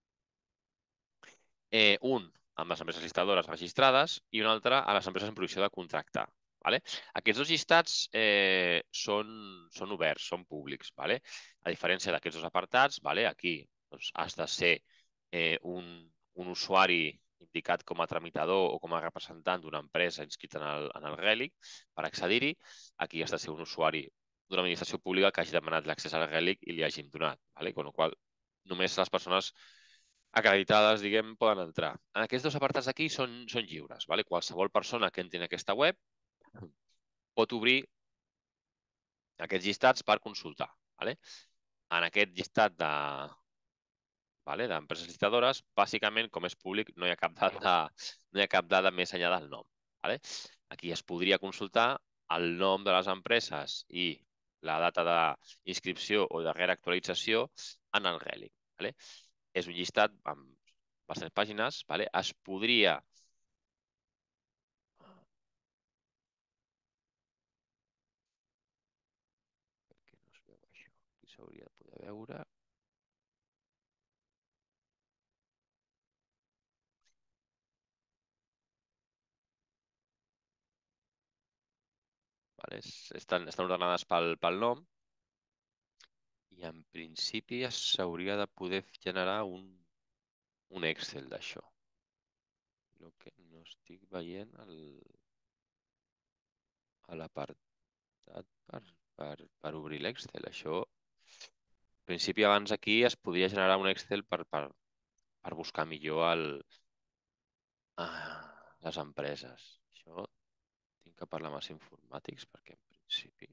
Un amb les empreses listadores registrades i un altre a les empreses en prohibició de contractar. Aquests dos llistats són oberts, són públics. A diferència d'aquests dos apartats, aquí doncs, has de ser un usuari indicat com a tramitador o com a representant d'una empresa inscrita en el Relic per accedir-hi. Aquí has de ser un usuari d'una administració pública que hagi demanat l'accés al Relic i li hagin donat. Con la qual només les persones acreditades, diguem, poden entrar. Aquests dos apartats aquí són lliures. Qualsevol persona que entri en aquesta web pot obrir aquests llistats per consultar. En aquest llistat d'empreses listadores, bàsicament, com és públic, no hi ha cap dada més enllà del nom. Aquí es podria consultar el nom de les empreses i la data d'inscripció o de reactualització en el Relic. És un llistat amb bastants pàgines. Es podria... Per què no es veu això? Aquí s'hauria de poder veure. Estan ordenades pel nom i en principi s'hauria de poder generar un Excel d'això. El que no estic veient a l'apartat per obrir l'Excel. Això, en principi, abans aquí es podia generar un Excel per buscar millor les empreses. Això tinc que parlar amb els informàtics perquè en principi...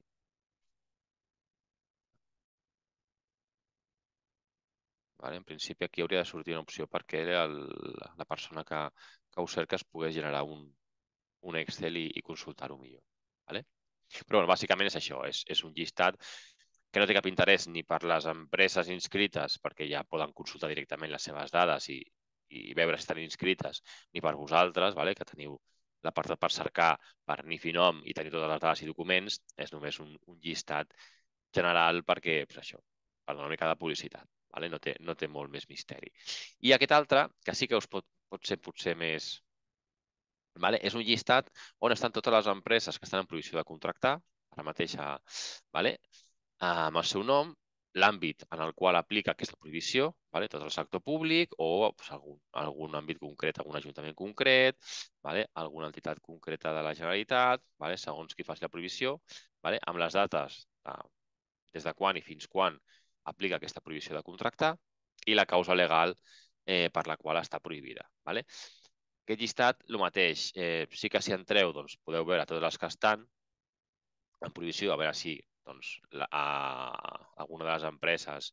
En principi aquí hauria de sortir una opció perquè la persona que ho cerca es pogués generar un Excel i consultar-ho millor. Però bàsicament és això, és un llistat que no té cap interès ni per les empreses inscrites, perquè ja poden consultar directament les seves dades i veure si estan inscrites, ni per vosaltres, que teniu l'apartat per cercar per NIF i nom i tenir totes les dades i documents. És només un llistat general perquè, això, per donar una mica de publicitat. No té molt més misteri. I aquest altre, que sí que us pot ser potser més... És un llistat on estan totes les empreses que estan en prohibició de contractar, ara mateix amb el seu nom, l'àmbit en el qual aplica aquesta prohibició, tot el sector públic o algun àmbit concret, algun ajuntament concret, alguna entitat concreta de la Generalitat, segons qui faci la prohibició, amb les dates des de quan i fins quan aplica aquesta prohibició de contractar i la causa legal per la qual està prohibida. Aquest llistat, el mateix. Sí que si entreu, podeu veure totes les que estan en prohibició, a veure si alguna de les empreses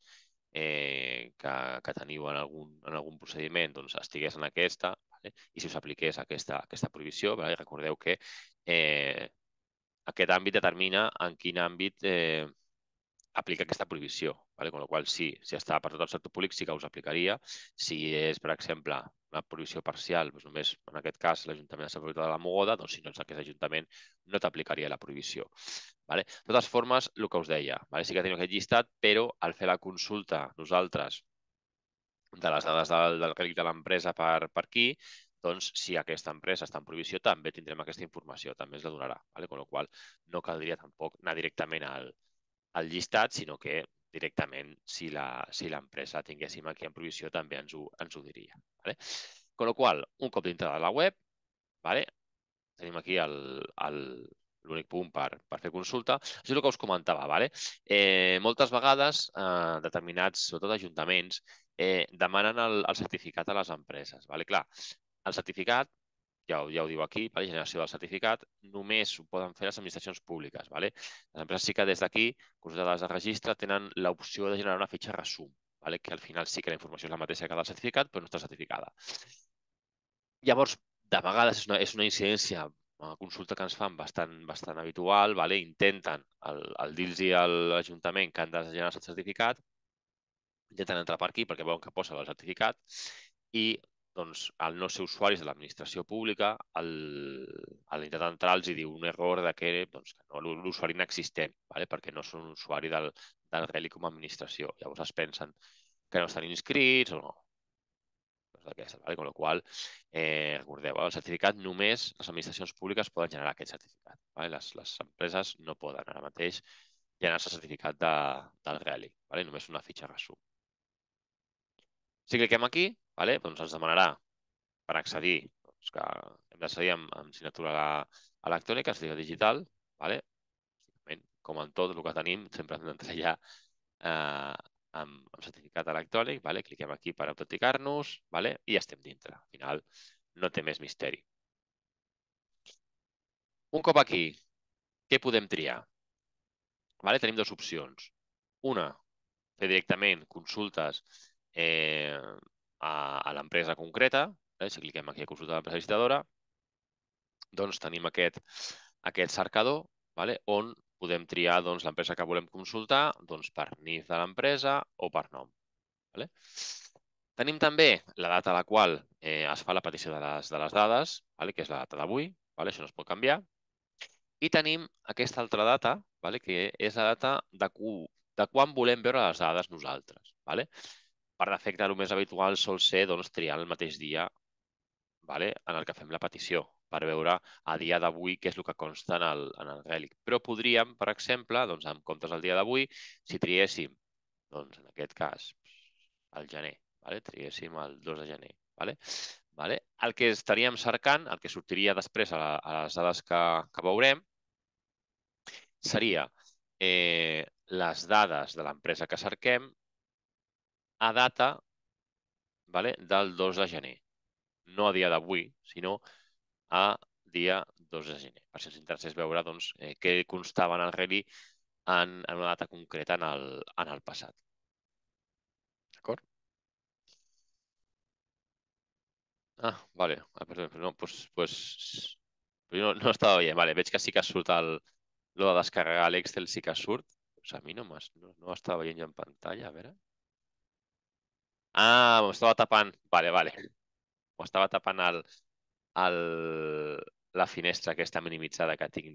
que teniu en algun procediment doncs, estigués en aquesta, vale? I si us apliqués aquesta prohibició, vale? Recordeu que aquest àmbit determina en quin àmbit aplica aquesta prohibició. Vale? Con la qual sí, si està per tot el sector públic sí que us aplicaria. Si és, per exemple, una prohibició parcial, doncs només en aquest cas l'Ajuntament de Sant Feliu de la Mogoda, doncs si no ets aquest Ajuntament no t'aplicaria la prohibició. Vale? De totes formes, el que us deia, vale? Sí que tenim aquest llistat, però al fer la consulta nosaltres de les dades del crèdit de l'empresa per aquí, doncs si aquesta empresa està en prohibició també tindrem aquesta informació, també ens la donarà. Vale? Con la qual no caldria tampoc anar directament al llistat, sinó que directament si l'empresa tinguéssim aquí en prohibició també ens ho diria. Vale? Con la qual, un cop dintre de la web, vale? Tenim aquí l'únic punt per fer consulta. Això és el que us comentava. Vale? Moltes vegades, determinats, sobretot ajuntaments, demanen el certificat a les empreses. Vale? Clar, el certificat, ja ho diu aquí, per la generació del certificat, només ho poden fer les administracions públiques. Vale? Les empreses sí que des d'aquí, consultades de registre, tenen l'opció de generar una fitxa resum, vale? Que al final sí que la informació és la mateixa que del certificat, però no està certificada. Llavors, de vegades és una incidència, una consulta que ens fan bastant habitual, vale? Intenten el dir-los a l'Ajuntament que han de generar el certificat, intenten entrar per aquí perquè veuen que posa el certificat i doncs, al no ser usuaris de l'administració pública, a l'intentar entrar els diu un error de que doncs, no, l'usuari inexistent, vale? Perquè no són un usuari del Reli com a administració. Llavors es pensen que no estan inscrits o no. D'aquesta, vale? Con la qual, recordeu, el certificat només les administracions públiques poden generar aquest certificat. Vale? Les empreses no poden ara mateix generar-se el certificat del Reli, vale? Només una fitxa resum. Si cliquem aquí, vale? Doncs ens demanarà per accedir, doncs que hem d'accedir amb signatura electrònica, signatura digital, vale? Com en tot el que tenim, sempre hem d'entrar ja amb certificat electrònic, vale? Cliquem aquí per autenticar-nos, vale? I ja estem dintre. Al final no té més misteri. Un cop aquí, què podem triar? Vale? Tenim dues opcions. Una, fer directament consultes a l'empresa concreta. Si cliquem aquí a consulta de l'empresa licitadora, doncs tenim aquest cercador, vale? On podem triar doncs, l'empresa que volem consultar doncs, per NIF de l'empresa o per nom. Vale? Tenim també la data a la qual es fa la petició de les dades, vale? Que és la data d'avui, vale? Això no es pot canviar. I tenim aquesta altra data, vale? Que és la data de quan volem veure les dades nosaltres. Vale? Per defecte, el més habitual sol ser doncs, triar el mateix dia, vale? En el que fem la petició, per veure a dia d'avui què és el que consta en el Relic. Però podríem, per exemple, doncs, en comptes del dia d'avui, si triéssim, doncs, en aquest cas, al gener, vale? Triéssim el 2 de gener. Vale? Vale? El que estaríem cercant, el que sortiria després a les dades que veurem, seria les dades de l'empresa que cerquem a data, vale? Del 2 de gener. No a dia d'avui, sinó a dia 2 de gener. Per si ens interessés veure doncs, què constava en el RELI en una data concreta en el passat. D'acord? Ah, vale. No, no estava veient. Vale, veig que sí que surt lo de descarregar l'Excel sí que surt. Pues a mi no estava veient jo en pantalla, a veure. Ah, m'ho estava tapant. Vale, vale. M'ho estava tapant la finestra aquesta minimitzada que tinc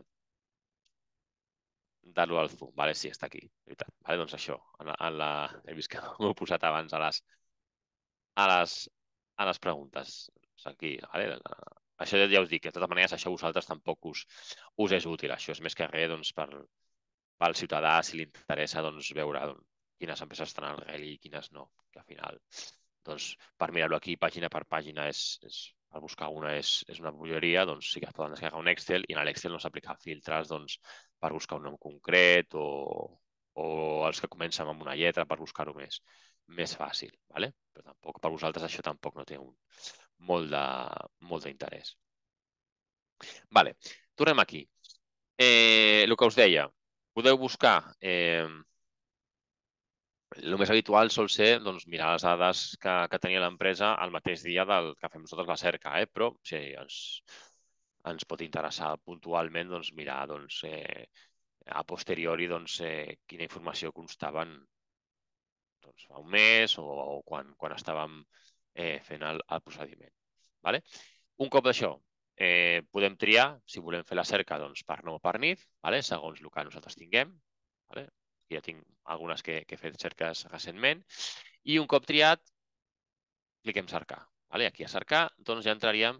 de lo del Zoom. Vale, sí, està aquí. Veritat. Vale, doncs això. He vist que m'ho he posat abans a les preguntes. Aquí, vale? Això ja us dic, que de totes maneres això a vosaltres tampoc us és útil. Això és més que res doncs, pel ciutadà, si li interessa doncs, veure quines empreses estan al RELI i quines no. Que al final, doncs, per mirar-lo aquí pàgina per pàgina, per buscar una és una bogeria, doncs sí que es poden descarregar un Excel i en l'Excel no s'aplica filtres doncs, per buscar un nom concret o els que comencen amb una lletra per buscar-ho més fàcil. Vale? Però tampoc per vosaltres això tampoc no té molt d'interès. Vale. Tornem aquí. El que us deia, podeu buscar El més habitual sol ser doncs, mirar les dades que tenia l'empresa el mateix dia del que fem nosaltres la cerca, però sí, ens pot interessar puntualment doncs, mirar doncs, a posteriori doncs, quina informació constava doncs, fa un mes o quan estàvem fent el procediment. Vale? Un cop d'això, podem triar si volem fer la cerca doncs, per nom o per NIF, vale? Segons el que nosaltres tinguem. Vale? Ja tinc algunes que he fet cerques recentment. I un cop triat, cliquem cercar. Vale? Aquí a cercar, doncs ja entraríem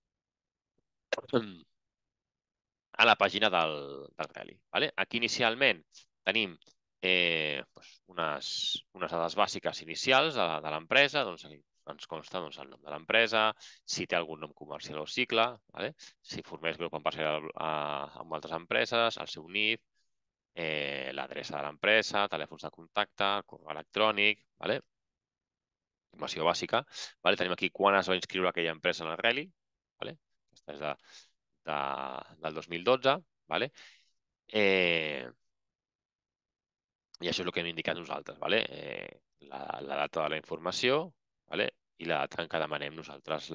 a la pàgina del Reli. Vale? Aquí inicialment tenim doncs unes dades bàsiques inicials de l'empresa, doncs ens consta doncs, el nom de l'empresa, si té algun nom comercial o cicle, vale? Si formés grup empresarial amb altres empreses, el seu NIF, l'adreça de l'empresa, telèfons de contacte, correu electrònic, vale? Informació bàsica. Vale? Tenim aquí quan es va inscriure aquella empresa en el Reli. Vale? Aquesta és del 2012. Vale? I això és el que hem indicat nosaltres. Vale? La data de la informació, vale? I la data en què demanem nosaltres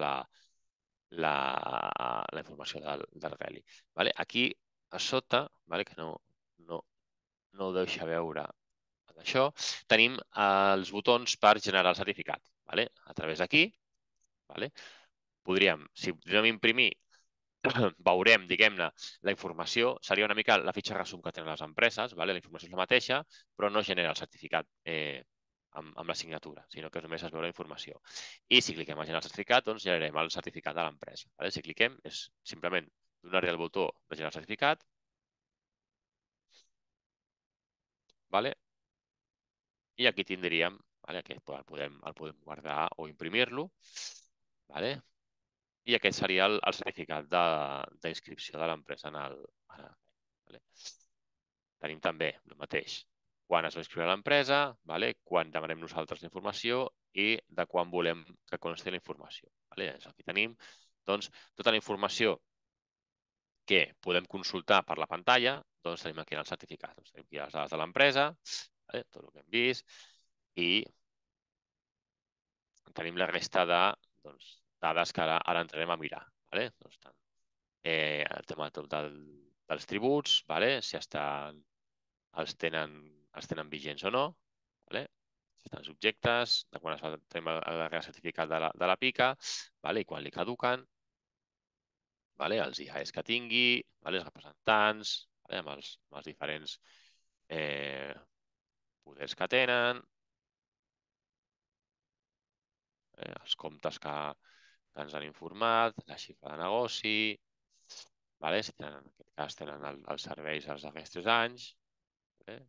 la informació del Reli. Vale? Aquí a sota, vale? Que no ho deixa veure d'això, tenim els botons per generar el certificat. Vale? A través d'aquí, vale? Podríem, si podríem imprimir, veurem, diguem-ne, la informació, seria una mica la fitxa resum que tenen les empreses, vale? La informació és la mateixa, però no genera el certificat amb la signatura, sinó que només es veu la informació. I si cliquem a generar el certificat, doncs generarem el certificat de l'empresa. Vale? Si cliquem, és simplement donar-li el botó de generar el certificat, vale? I aquí tindríem, vale? Que el podem guardar o imprimir-lo, vale? I aquest seria el certificat d'inscripció de l'empresa vale? Tenim també el mateix. Quan es va inscriure l'empresa, vale? Quan demanem nosaltres la informació i de quan volem que consti la informació. Vale? Aquí tenim doncs, tota la informació que podem consultar per la pantalla, doncs tenim aquí el certificat. Doncs tenim aquí les dades de l'empresa, vale? Tot el que hem vist, i tenim la resta de doncs, dades que ara entrarem a mirar. Vale? Doncs, tant, el tema dels tributs, vale? Si els tenen vigents o no, vale? Si estan subjectes, de quan es va tenir el darrer certificat de la PICA, vale? I quan li caduquen, vale? Els IAEs que tingui, vale? Els representants, vale? Amb els diferents eh, poders que tenen, els comptes que ens han informat, la xifra de negoci, vale? Si tenen, en aquest cas tenen els serveis els darrers 3 anys. Vale?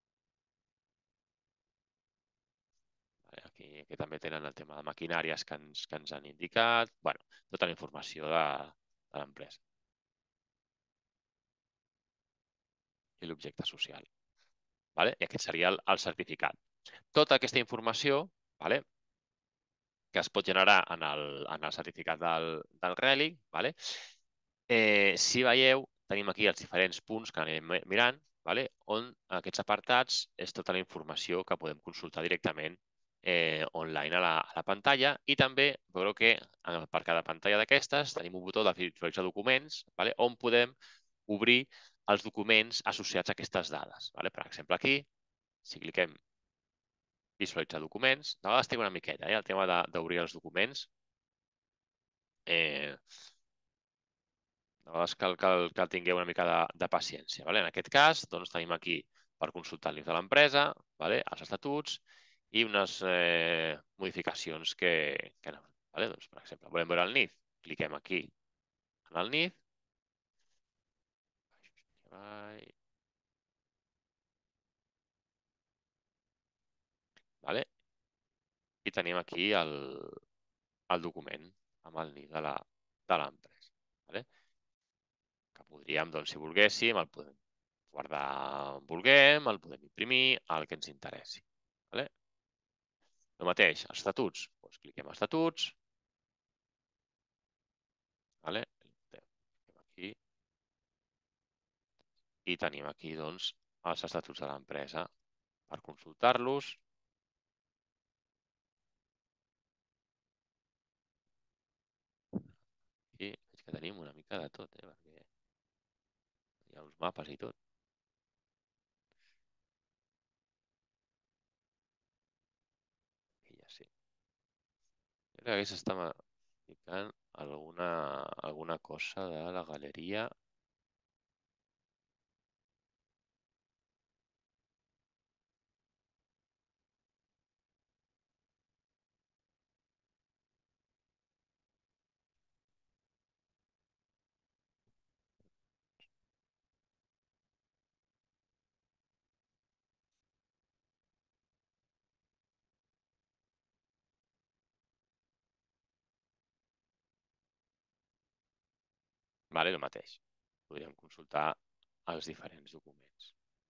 Aquí també tenen el tema de maquinàries que ens han indicat. Bueno, tota la informació de l'empresa i l'objecte social. Vale? I aquest seria el certificat. Tota aquesta informació, vale? Que es pot generar en el certificat del Relic, vale? Si veieu, tenim aquí els diferents punts que anem mirant, vale? On aquests apartats és tota la informació que podem consultar directament online a la pantalla, i també veureu que per cada pantalla d'aquestes tenim un botó de visualitzar documents, vale? On podem obrir els documents associats a aquestes dades. Vale? Per exemple, aquí, si cliquem visualitzar documents, de vegades té una miqueta, el tema d'obrir els documents. De vegades cal tingueu una mica de paciència. Vale? En aquest cas, doncs, tenim aquí per consultar el NIF de l'empresa, vale? Els estatuts i unes modificacions que anem. Vale? Doncs, per exemple, volem veure el NIF. Cliquem aquí en el NIF. Vale? I tenim aquí el document amb el NIF de l'empresa. Vale? Que podríem, doncs, si volguéssim, el podem guardar on vulguem, el podem imprimir, el que ens interessi. Vale? El mateix, els estatuts. Doncs cliquem a estatuts. Vale? Aquí. I tenim aquí, doncs, els estatuts de l'empresa per consultar-los. tenim una mica de tot, perquè hi ha uns mapes i tot. I ja sí. Jo crec que aquí s'està ficant alguna cosa de la galeria. Vale, el mateix. Podríem consultar els diferents documents.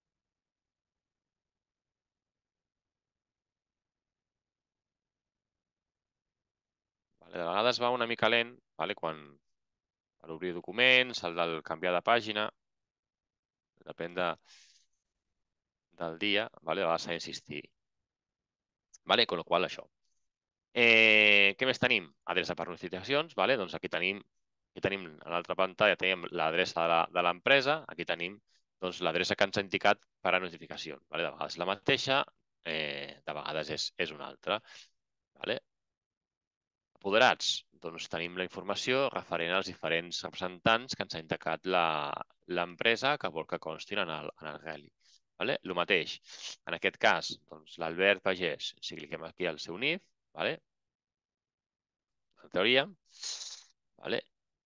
Vale, de vegades va una mica lent, vale, quan per obrir documents, el del canviar de pàgina, depèn del dia, vale, de vegades s'ha d'insistir. Vale, con lo qual, això. Què més tenim? Adreça per notificacions, vale? Doncs aquí tenim a l'altra pantalla tenim l'adreça de l'empresa, aquí tenim doncs, l'adreça que ens ha indicat per a notificacions. Vale? De vegades la mateixa, de vegades és una altra. Vale? Apoderats, doncs tenim la informació referent als diferents representants que ens ha indicat l'empresa que vol que constin en el Reli. Vale? El mateix. En aquest cas, doncs, l'Albert Pagès, si cliquem aquí al seu NIF, vale? En teoria, vale?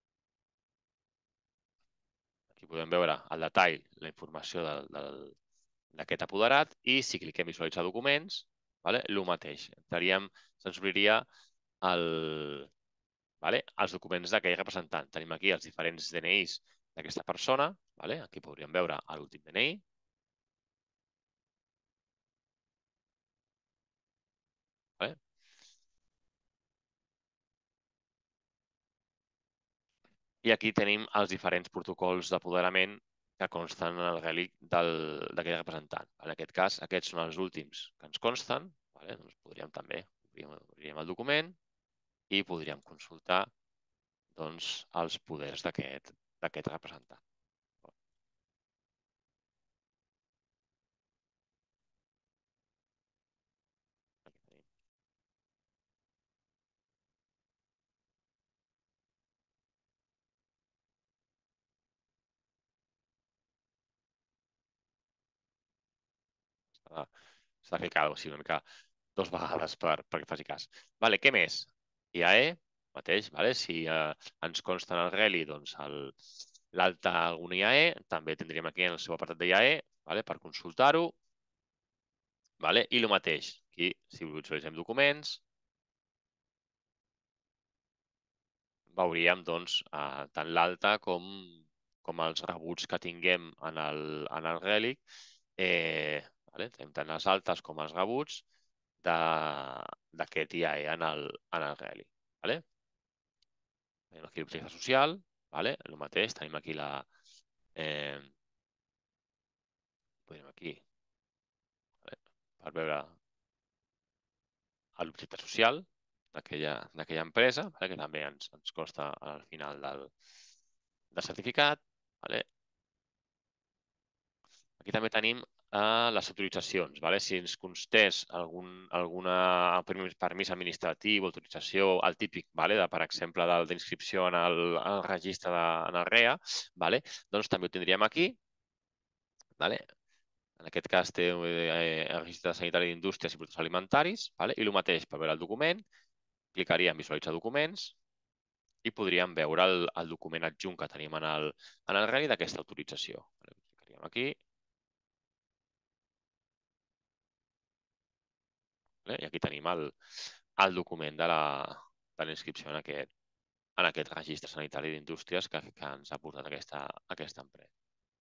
Aquí podem veure el detall, la informació d'aquest apoderat i si cliquem visualitzar documents, vale? El mateix. Se'ns obriria els documents d'aquell representant. Tenim aquí els diferents DNIs d'aquesta persona. Vale? Aquí podríem veure l'últim DNI. Vale? I aquí tenim els diferents protocols d'apoderament que consten en el relic d'aquell representant. En aquest cas, aquests són els últims que ens consten. Vale? Doncs podríem també obrir el document i podríem consultar doncs, els poders d'aquest representant. S'ha de fer cada, o sigui, una mica dues vegades perquè faci cas. Vale, què més? IAE, mateix, vale? Si ens consta en el Reli doncs, l'alta alguna IAE, també tindríem aquí en el seu apartat d'IAE, vale? Per consultar-ho. Vale? I el mateix, aquí, si visualitzem documents, veuríem doncs, tant l'alta com els rebuts que tinguem en el Relic. Vale? Tenim tant les altes com els rebuts d'aquest IAE en el Relic. Vale? Tenim aquí l'objecte social, vale? El mateix, tenim aquí podem aquí, vale? Per veure l'objecte social d'aquella empresa, vale? Que també ens consta al final del certificat. Vale? Aquí també tenim les autoritzacions. Vale? Si ens constés alguna permís administratiu, autorització, el típic, vale? Per exemple, d'inscripció en el registre en el REA, vale? Doncs també ho tindríem aquí. Vale? En aquest cas té el registre sanitari d'indústries i productes alimentaris. Vale? I el mateix, per veure el document, clicaríem en visualitzar documents i podríem veure el document adjunt que tenim en el RENI d'aquesta autorització. Vale? Clicaríem aquí. I aquí tenim el document de la inscripció en aquest registre sanitari d'indústries que ens ha portat aquesta empresa.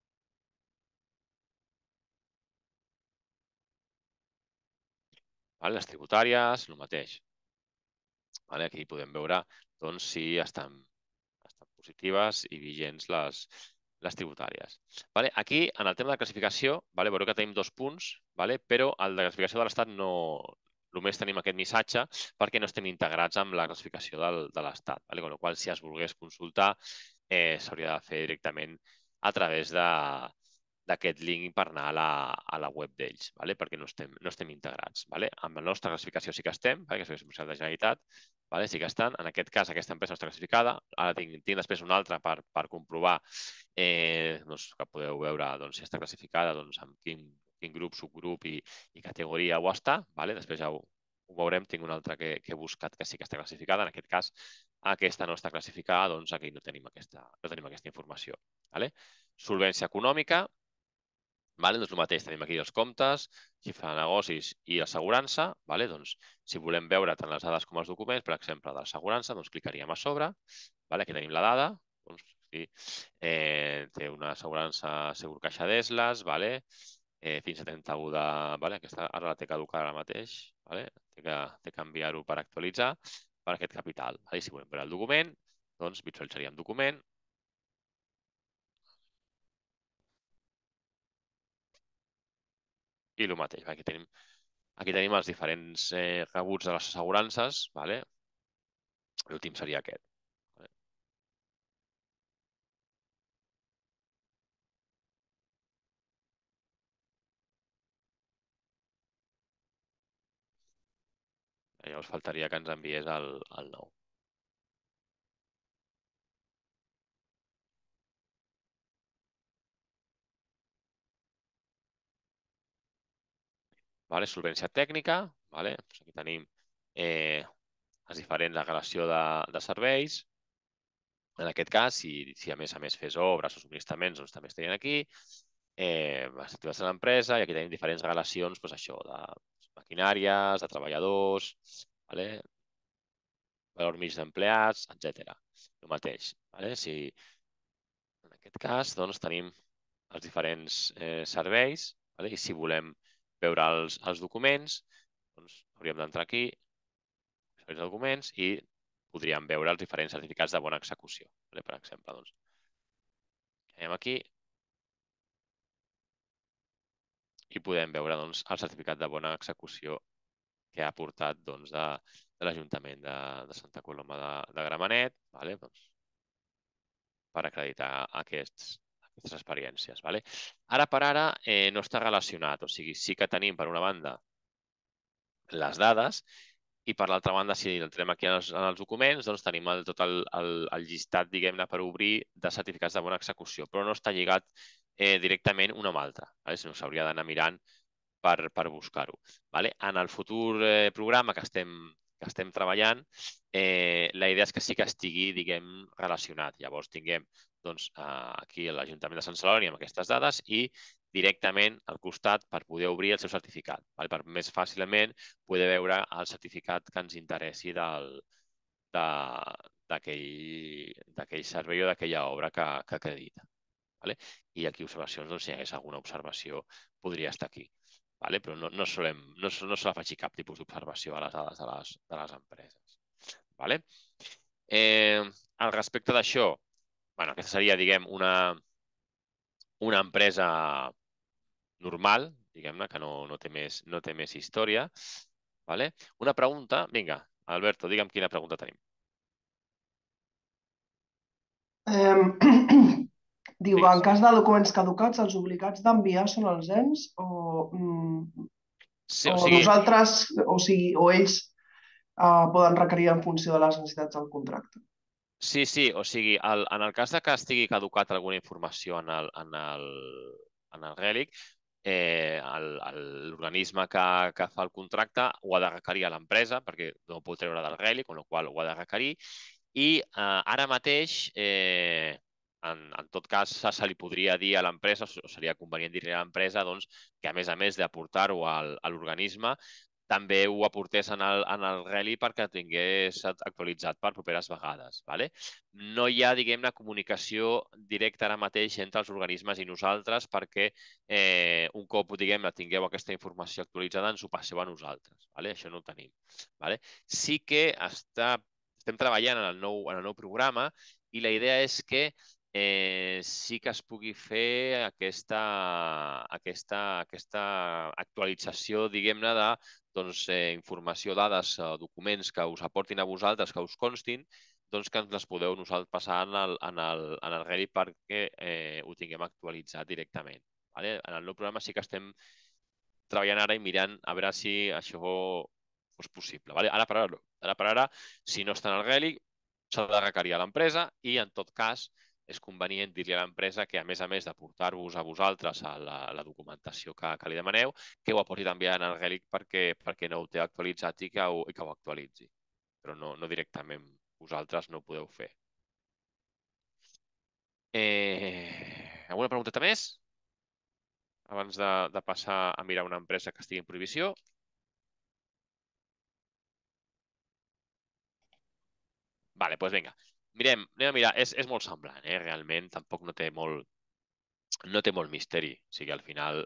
Les tributàries, el mateix. Aquí podem veure doncs, si estan positives i vigents les tributàries. Aquí, en el tema de classificació, veureu que tenim 2 punts, però el de classificació de l'Estat no, només tenim aquest missatge perquè no estem integrats amb la classificació de l'Estat. Amb la qual cosa, si es volgués consultar s'hauria de fer directament a través d'aquest link per anar a la web d'ells, perquè no estem integrats. Amb la nostra classificació sí que estem, que és la de Generalitat, sí que estan. En aquest cas, aquesta empresa no està classificada. Ara tinc després una altra per comprovar que podeu veure si està classificada, amb quin grup, subgrup i categoria ho està. Després ja ho veurem. Tinc una altra que he buscat que sí que està classificada. En aquest cas, aquesta no està classificada, doncs aquí no tenim aquesta informació. Solvència econòmica, doncs el mateix, tenim aquí els comptes, xifra de negocis i l'assegurança. Si volem veure tant les dades com els documents, per exemple, de l'assegurança, clicaríem a sobre. Aquí tenim la dada. Té una assegurança Segur Caixa d'Esles, fins a 31 de... Aquesta ara la té caducada ara mateix. Té que enviar-ho per actualitzar per aquest capital. Si volem veure el document, doncs visualitzaríem document. I el mateix. Aquí tenim els diferents rebuts de les assegurances. L'últim seria aquest. Llavors faltaria que ens enviés el nou. Solvència tècnica. Aquí tenim les diferents la relació de serveis. En aquest cas, si a més fes obres o subministraments, doncs també estarien aquí. Les activitats de l'empresa, i aquí tenim diferents relacions, això, de maquinàries, de treballadors, valor mig d'empleats, etc. El mateix. En aquest cas, doncs, tenim els diferents serveis, i si volem veure els documents, doncs hauríem d'entrar aquí, els documents, i podríem veure els diferents certificats de bona execució. Per exemple, doncs, anem aquí i podem veure el certificat de bona execució que ha portat de l'Ajuntament de Santa Coloma de Gramenet per acreditar aquestes experiències. Ara per ara no està relacionat, o sigui, sí que tenim per una banda les dades i per l'altra banda, si entrem aquí en els documents, doncs tenim tot el llistat, diguem-ne, per obrir de certificats de bona execució, però no està lligat directament un amb l'altre, sinó que s'hauria d'anar mirant per buscar-ho. En el futur programa que estem treballant, la idea és que sí que estigui, diguem, relacionat. Llavors tinguem aquí l'Ajuntament de Sant Celoni amb aquestes dades i directament al costat per poder obrir el seu certificat, per més fàcilment poder veure el certificat que ens interessi d'aquell servei o d'aquella obra que acredita. I aquí observacions, si hi hagués alguna observació, podria estar aquí. Però no se l'afegir cap tipus d'observació a les dades de les empreses. Al respecte d'això, aquesta seria, diguem, una empresa normal, diguem-ne, que no té més història. Una pregunta, vinga, Alberto, digue'm quina pregunta tenim. Diu, en cas de documents caducats, els obligats d'enviar són els ens o nosaltres, o ells poden requerir en funció de les necessitats del contracte? Sí, o sigui, en el cas que estigui caducat alguna informació en el RELIC, l'organisme que fa el contracte ho ha de requerir a l'empresa perquè no ho pot treure del RELIC, amb la qual ho ha de requerir. I ara mateix, en tot cas, se li podria dir a l'empresa, o seria convenient dir-li a l'empresa que, a més d'aportar-ho a l'organisme, també ho aportés en el RELI perquè el tingués actualitzat per properes vegades. No hi ha, diguem-ne, comunicació directa ara mateix entre els organismes i nosaltres perquè un cop, diguem-ne, tingueu aquesta informació actualitzada, ens ho passeu a nosaltres. Això no ho tenim. Sí que estem treballant en el nou programa i la idea és que sí que es pugui fer aquesta actualització, diguem-ne, de informació, dades, documents que us aportin a vosaltres, que us constin, doncs que ens les podeu nosaltres passar en el Reddit perquè ho tinguem actualitzat directament. Vale? En el nou programa sí que estem treballant ara i mirant a veure si això fos possible. Vale? Ara per ara, si no està en el Relic, s'ha de requerir a l'empresa i, en tot cas, és convenient dir-li a l'empresa que, a més de portar-vos a vosaltres a la documentació que li demaneu, que ho aporti també en el Relic perquè no ho té actualitzat i que ho actualitzi. Però no directament vosaltres no ho podeu fer. Alguna pregunteta més? Abans de passar a mirar una empresa que estigui en prohibició. Vale, doncs vinga. Mirem, anem a mirar. És molt semblant, realment. Tampoc no té molt misteri. O sigui, al final,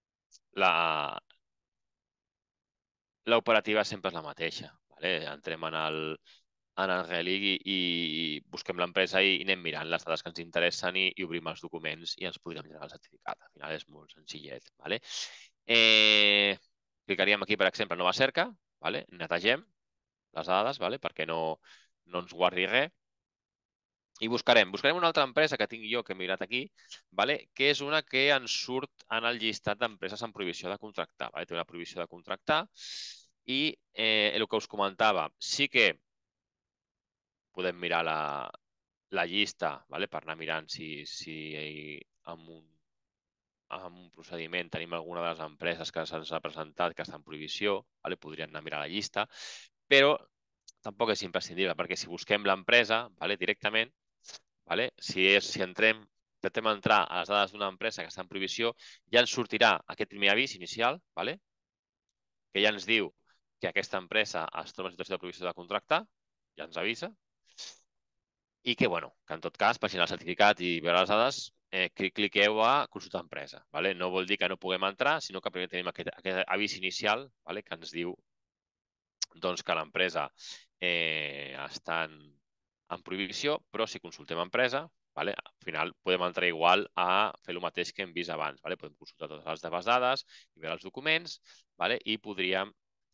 l'operativa sempre és la mateixa. Vale? Entrem en el Relic i busquem l'empresa i anem mirant les dades que ens interessen i obrim els documents i ens podríem generar el certificat. Al final és molt senzillet. Vale? Clicaríem aquí, per exemple, nova cerca. Vale? Netegem les dades, vale? Perquè no ens guardi res. I buscarem una altra empresa que tinc jo, que he mirat aquí, vale? Que és una que ens surt en el llistat d'empreses en prohibició de contractar. Vale? Té una prohibició de contractar i el que us comentava, sí que podem mirar la llista, vale? Per anar mirant si amb un procediment tenim alguna de les empreses que se'ns ha presentat que està en prohibició, vale? Podríem anar a mirar la llista, però tampoc és imprescindible, perquè si busquem l'empresa, vale? Directament, vale? Si intentem entrar a les dades d'una empresa que està en prohibició, ja ens sortirà aquest primer avís inicial, vale? Que ja ens diu que aquesta empresa es troba en situació de prohibició de contractar, ja ens avisa, i que, bueno, que en tot cas, per generar el certificat i veure les dades, cliqueu a consultar empresa. Vale? No vol dir que no puguem entrar, sinó que primer tenim aquest avís inicial, vale? Que ens diu doncs, que l'empresa està en prohibició, però si consultem empresa, vale? Al final podem entrar igual a fer el mateix que hem vist abans. Vale? Podem consultar totes les seves dades i veure els documents, vale? I podríem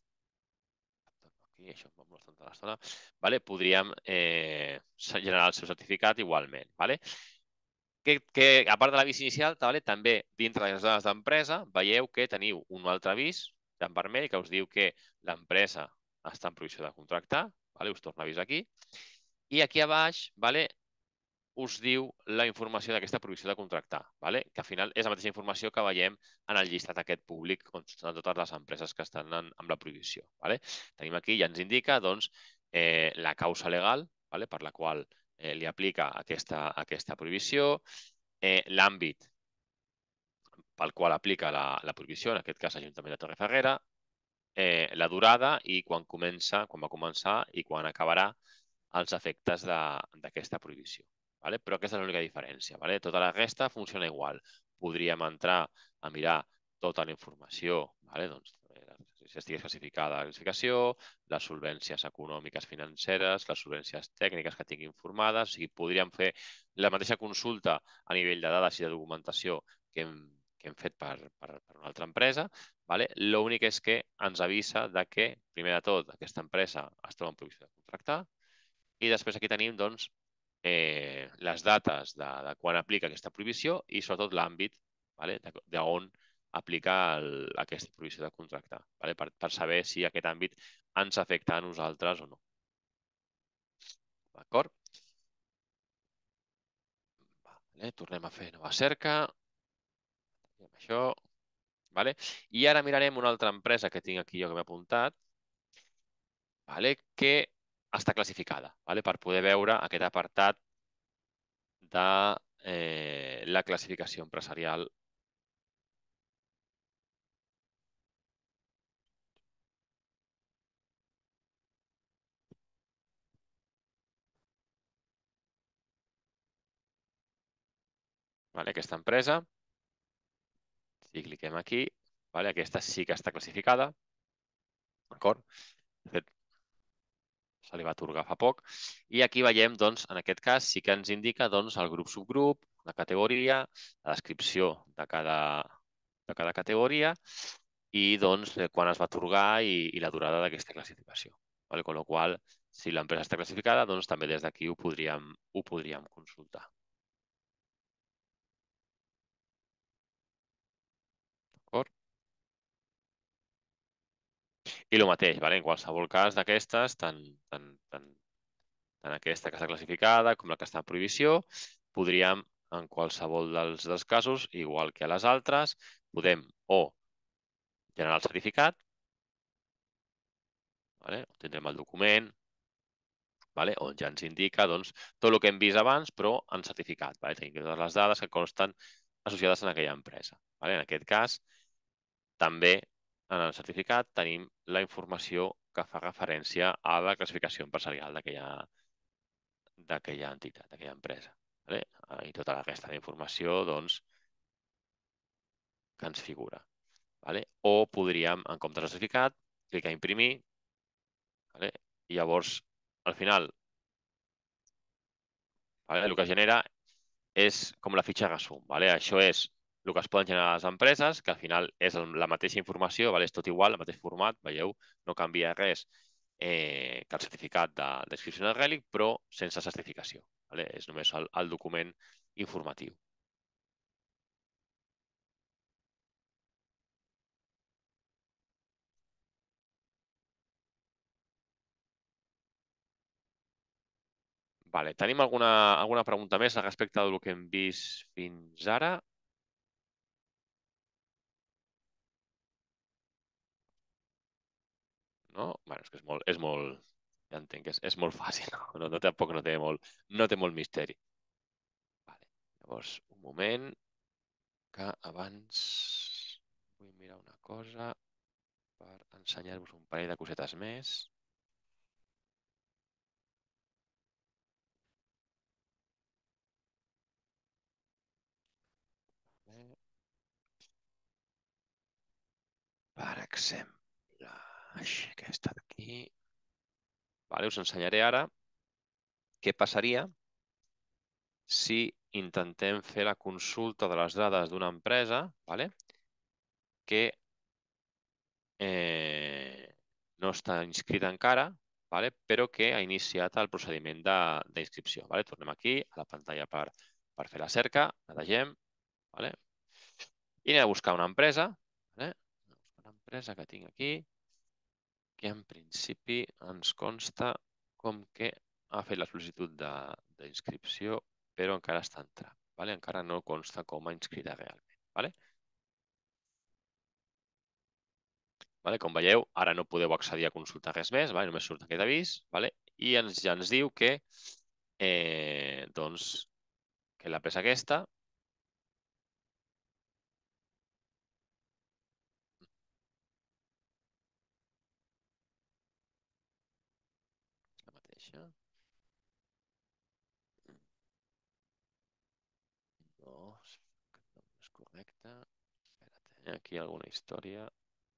aquí, això va bastanta l'estona, vale? Podríem generar el seu certificat igualment. Vale? Que a part de l'avís inicial, vale, també dintre de les dades d'empresa veieu que teniu un altre avís en vermell que us diu que l'empresa està en prohibició de contractar, vale? Us torna a avisar aquí, i aquí a baix, vale, us diu la informació d'aquesta prohibició de contractar, vale? Que al final és la mateixa informació que veiem en el llistat aquest públic on estan totes les empreses que estan amb la prohibició. Vale? Tenim aquí, ja ens indica doncs, la causa legal, vale? Per la qual li aplica aquesta prohibició, l'àmbit pel qual aplica la prohibició, en aquest cas l'Ajuntament de Torrefarrera, la durada i quan va començar i quan acabarà els efectes d'aquesta prohibició. Vale? Però aquesta és l'única diferència. Vale? Tota la resta funciona igual. Podríem entrar a mirar tota la informació, vale? Doncs, si estigués classificada la classificació, les solvències econòmiques financeres, les solvències tècniques que tinguin formades. O sigui, podríem fer la mateixa consulta a nivell de dades i de documentació que hem fet per una altra empresa. Vale? L'únic és que ens avisa de que, primer de tot, aquesta empresa es troba en prohibició de contractar, i després aquí tenim doncs, les dates de quan aplica aquesta prohibició i sobretot l'àmbit, vale, d'on aplica aquesta prohibició de contractar, vale, per saber si aquest àmbit ens afecta a nosaltres o no. D'acord? Vale, tornem a fer nova cerca. Això. Vale? I ara mirarem una altra empresa que tinc aquí jo que m'he apuntat, vale, que està classificada, vale, per poder veure aquest apartat de la classificació empresarial. Vale, aquesta empresa, si cliquem aquí, vale, aquesta sí que està classificada, d'acord? De fet, se li va atorgar fa poc. I aquí veiem, doncs, en aquest cas, sí que ens indica doncs, el grup-subgrup, la categoria, la descripció de cada categoria i doncs, quan es va atorgar i la durada d'aquesta classificació. Vale? Con lo qual, Si l'empresa està classificada, doncs també des d'aquí ho podríem consultar. D'acord? I el mateix, en qualsevol cas d'aquestes, tant aquesta que està classificada com la que està en prohibició, podríem, en qualsevol dels casos, igual que a les altres, podem o generar el certificat, tindrem el document, on ja ens indica tot el que hem vist abans, però en certificat. Tenim totes les dades que consten associades a aquella empresa. En aquest cas, també en el certificat tenim la informació que fa referència a la classificació empresarial d'aquella entitat, d'aquella empresa. I tota la resta d'informació que ens figura. O podríem, en comptes de certificat, clicar a imprimir, i llavors, al final, el que genera és com la fitxa resum. Això és el que es poden generar les empreses, que al final és la mateixa informació, és tot igual, el mateix format, veieu, no canvia res que el certificat d'inscripció en el Relic, però sense certificació. És només el document informatiu. Tenim alguna pregunta més respecte del que hem vist fins ara? No? És que ja entenc que és molt fàcil. Tampoc no té molt misteri. Llavors, un moment, que abans vull mirar una cosa per ensenyar-vos un parell de cosetes més. Per exemple, aquesta d'aquí. Us ensenyaré ara què passaria si intentem fer la consulta de les dades d'una empresa que no està inscrita encara, però que ha iniciat el procediment d'inscripció. Tornem aquí a la pantalla per fer la cerca, netegem, i anem a buscar una empresa, una empresa que tinc aquí, que en principi ens consta com que ha fet la sol·licitud d'inscripció, però encara està en tràmit. Encara no consta com a inscrita realment. Com veieu, ara no podeu accedir a consultar res més, només surt aquest avís, i ja ens diu que l'empresa aquesta la mateixa. No, no és correcte. Espera't, aquí hi ha alguna història.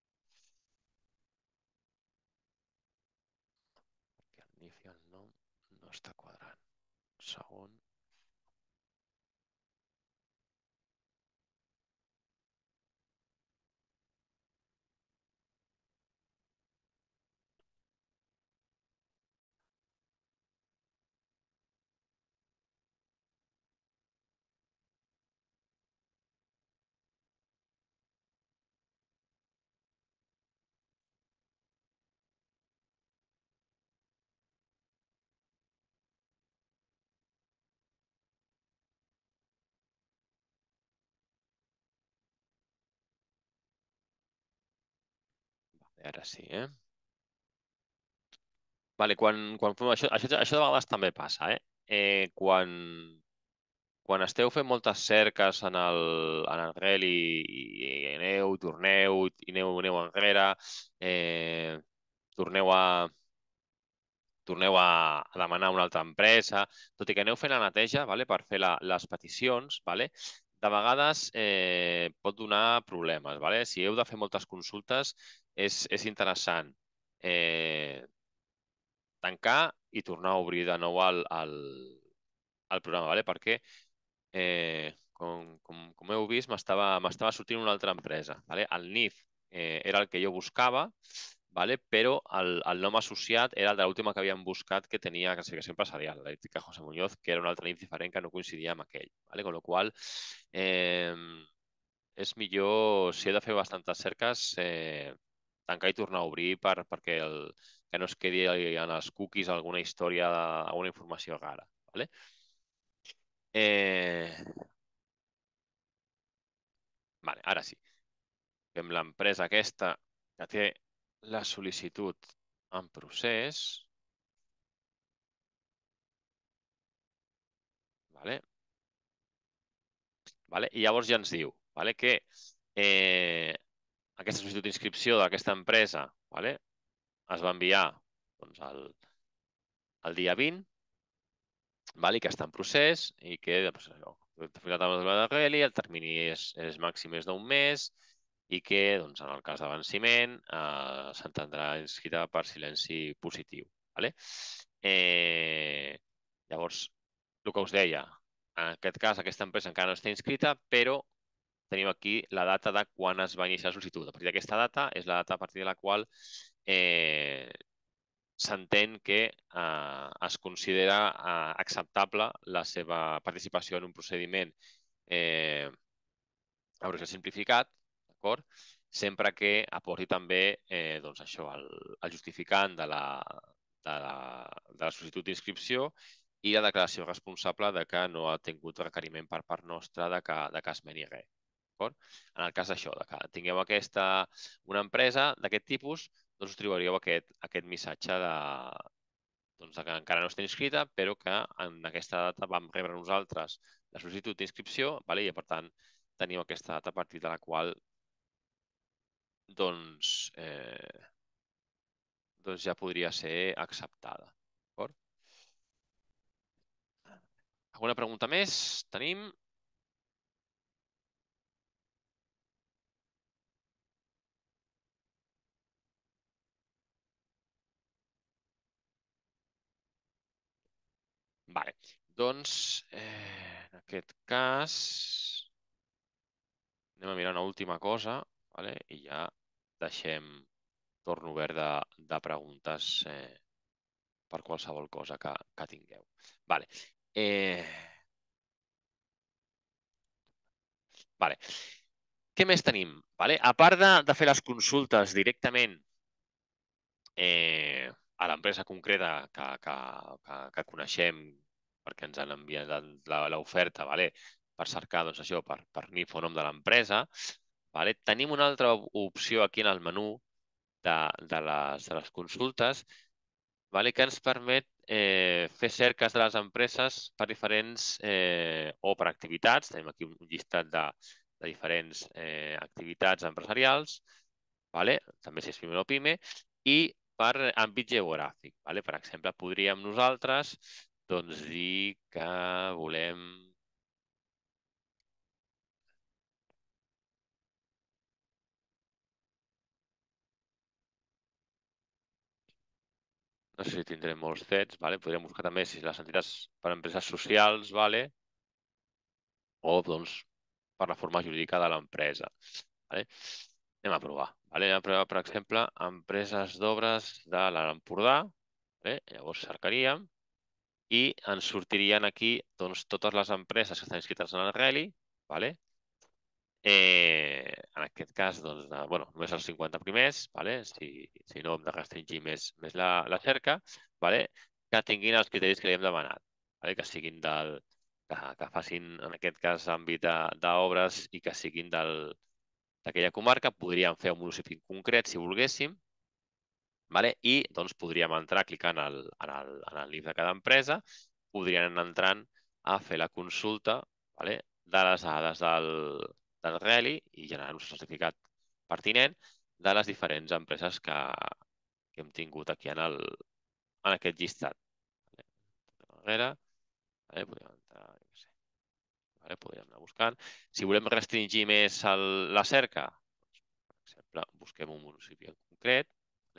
Perquè el NIF i el nom no està quadrant. Un segon. Ara sí, això de vegades també passa, quan esteu fent moltes cerques en el rel i aneu, torneu, i aneu enrere, torneu a demanar una altra empresa, tot i que aneu fent la neteja per fer les peticions, de vegades pot donar problemes. Si heu de fer moltes consultes, és interessant tancar i tornar a obrir de nou el programa, perquè com heu vist, m'estava sortint una altra empresa. El NIF era el que jo buscava, vale? Però el nom associat era el de l'última que havíem buscat que tenia classificació empresarial, l'elèctrica José Muñoz, que era un altre nif diferent que no coincidia amb aquell. Vale? Con lo qual, és millor, si he de fer bastantes cerques, tancar i tornar a obrir perquè que no es quedi en els cookies alguna història, alguna informació rara. Vale? Vale, ara sí. Fem l'empresa aquesta que té la sol·licitud en procés. Vale? Vale? I llavors ja ens diu que aquesta sol·licitud d'inscripció d'aquesta empresa es va enviar doncs, el dia 20, i que està en procés i que doncs, finat amb la de Reli, el termini és màxim d'un mes i que doncs, en el cas d'avenciment s'entendrà inscrita per silenci positiu. Vale? Llavors, el que us deia, en aquest cas aquesta empresa encara no està inscrita, però tenim aquí la data de quan es va iniciar la sol·licitud. A partir d'aquesta data és la data a partir de la qual s'entén que es considera acceptable la seva participació en un procediment a procés simplificat, d'acord? Sempre que aporti també doncs això, el justificant de la sol·licitud d'inscripció i la declaració responsable de que no ha tingut requeriment per part nostra de que es meni res. En el cas d'això, que tingueu una empresa d'aquest tipus, doncs us trobaríeu aquest missatge doncs, que encara no està inscrita, però que en aquesta data vam rebre nosaltres la sol·licitud d'inscripció i, per tant, tenim aquesta data a partir de la qual doncs, ja podria ser acceptada. Alguna pregunta més? Tenim? Vale. Doncs, en aquest cas, anem a mirar una última cosa i ja deixem torn obert de preguntes per qualsevol cosa que tingueu. Vale. Vale. Què més tenim? A part de fer les consultes directament a l'empresa concreta que coneixem perquè ens han enviat l'oferta per cercar doncs, això, per NIF o nom de l'empresa, tenim una altra opció aquí en el menú de les consultes que ens permet fer cerques de les empreses per diferents o per activitats. Tenim aquí un llistat de diferents activitats empresarials, també si és PIME o PIME, i per àmbit geogràfic. Per exemple, podríem nosaltres dir que volem... No sé si tindrem molts fets, podríem buscar també si les entitats per empreses socials, o doncs, per la forma jurídica de l'empresa. Anem a provar. Anem a provar, per exemple, empreses d'obres de l'Alt Empordà. Llavors cercaríem i ens sortirien aquí doncs, totes les empreses que estan inscrites en el RELI. En aquest cas, doncs, només els 50 primers, si no hem de restringir més la cerca, que tinguin els criteris que li hem demanat, que siguin que facin, en aquest cas, àmbit d'obres i que siguin d'aquella comarca. Podríem fer un municipi concret, si volguéssim, i doncs podríem entrar clicant en el NIF de cada empresa, podrien anar entrant a fer la consulta de les dades del RELI i generar un certificat pertinent de les diferents empreses que hem tingut aquí en aquest llistat. Podríem entrar, podríem anar buscant. Si volem restringir més la cerca, per exemple, busquem un municipi en concret,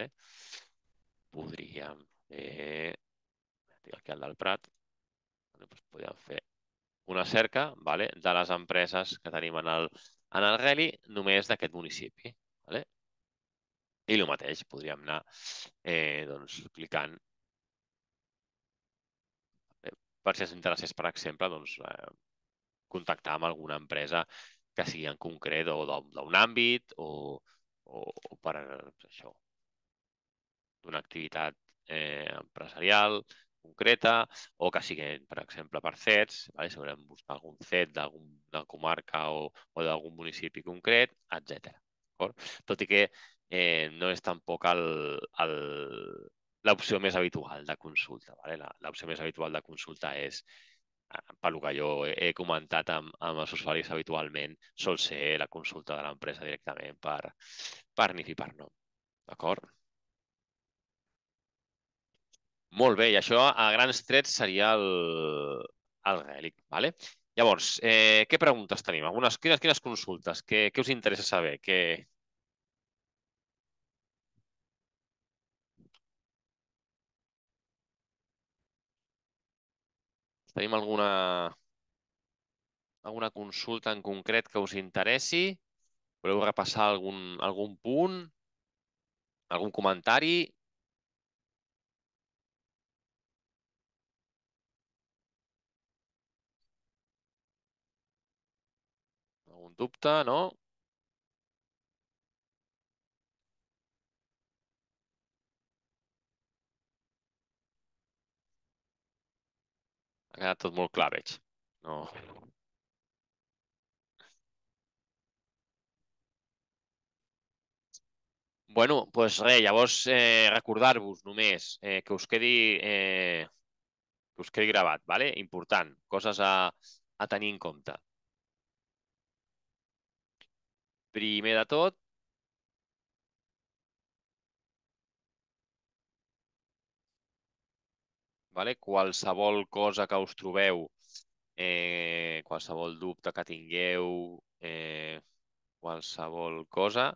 podríem fer, aquí al del Prat, podríem fer una cerca de les empreses que tenim en el RELI només d'aquest municipi. I el mateix, podríem anar doncs, clicant per si ens interessés, per exemple, doncs, contactar amb alguna empresa que sigui en concret o d'un àmbit o per això, d'una activitat empresarial concreta o que sigui, per exemple, per CETs, vale? Si volem buscar algun CET d'alguna comarca o d'algun municipi concret, etc. Tot i que no és tampoc l'opció més habitual de consulta. Vale? L'opció més habitual de consulta és, pel que jo he comentat amb els usuaris habitualment, sol ser la consulta de l'empresa directament per NIF i per nom. D'acord? Molt bé, i això a grans trets seria el Gaelic. Vale? Llavors, què preguntes tenim? Quines consultes? Què us interessa saber? Tenim alguna consulta en concret que us interessi? Voleu repassar algun punt? Algun comentari? Algun dubte, no? Ha quedat tot molt clar, veig. No. Bueno, doncs res, llavors recordar-vos només que us quedi gravat, vale? Important, coses a tenir en compte. Primer de tot, vale? Qualsevol cosa que us trobeu, qualsevol dubte que tingueu, qualsevol cosa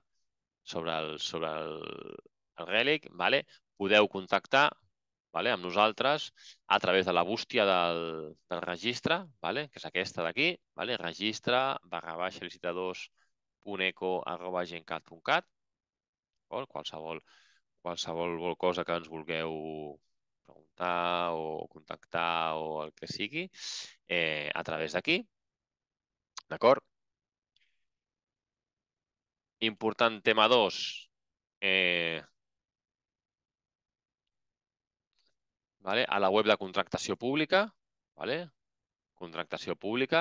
sobre el Relic, vale? Podeu contactar, vale, amb nosaltres a través de la bústia del registre, vale? Que és aquesta d'aquí, vale? registre_licitadors.eco@gencat.cat. Qualsevol cosa que ens vulgueu preguntar o contactar o el que sigui, a través d'aquí. D'acord? Important tema 2. Vale? A la web de contractació pública. Vale? Contractació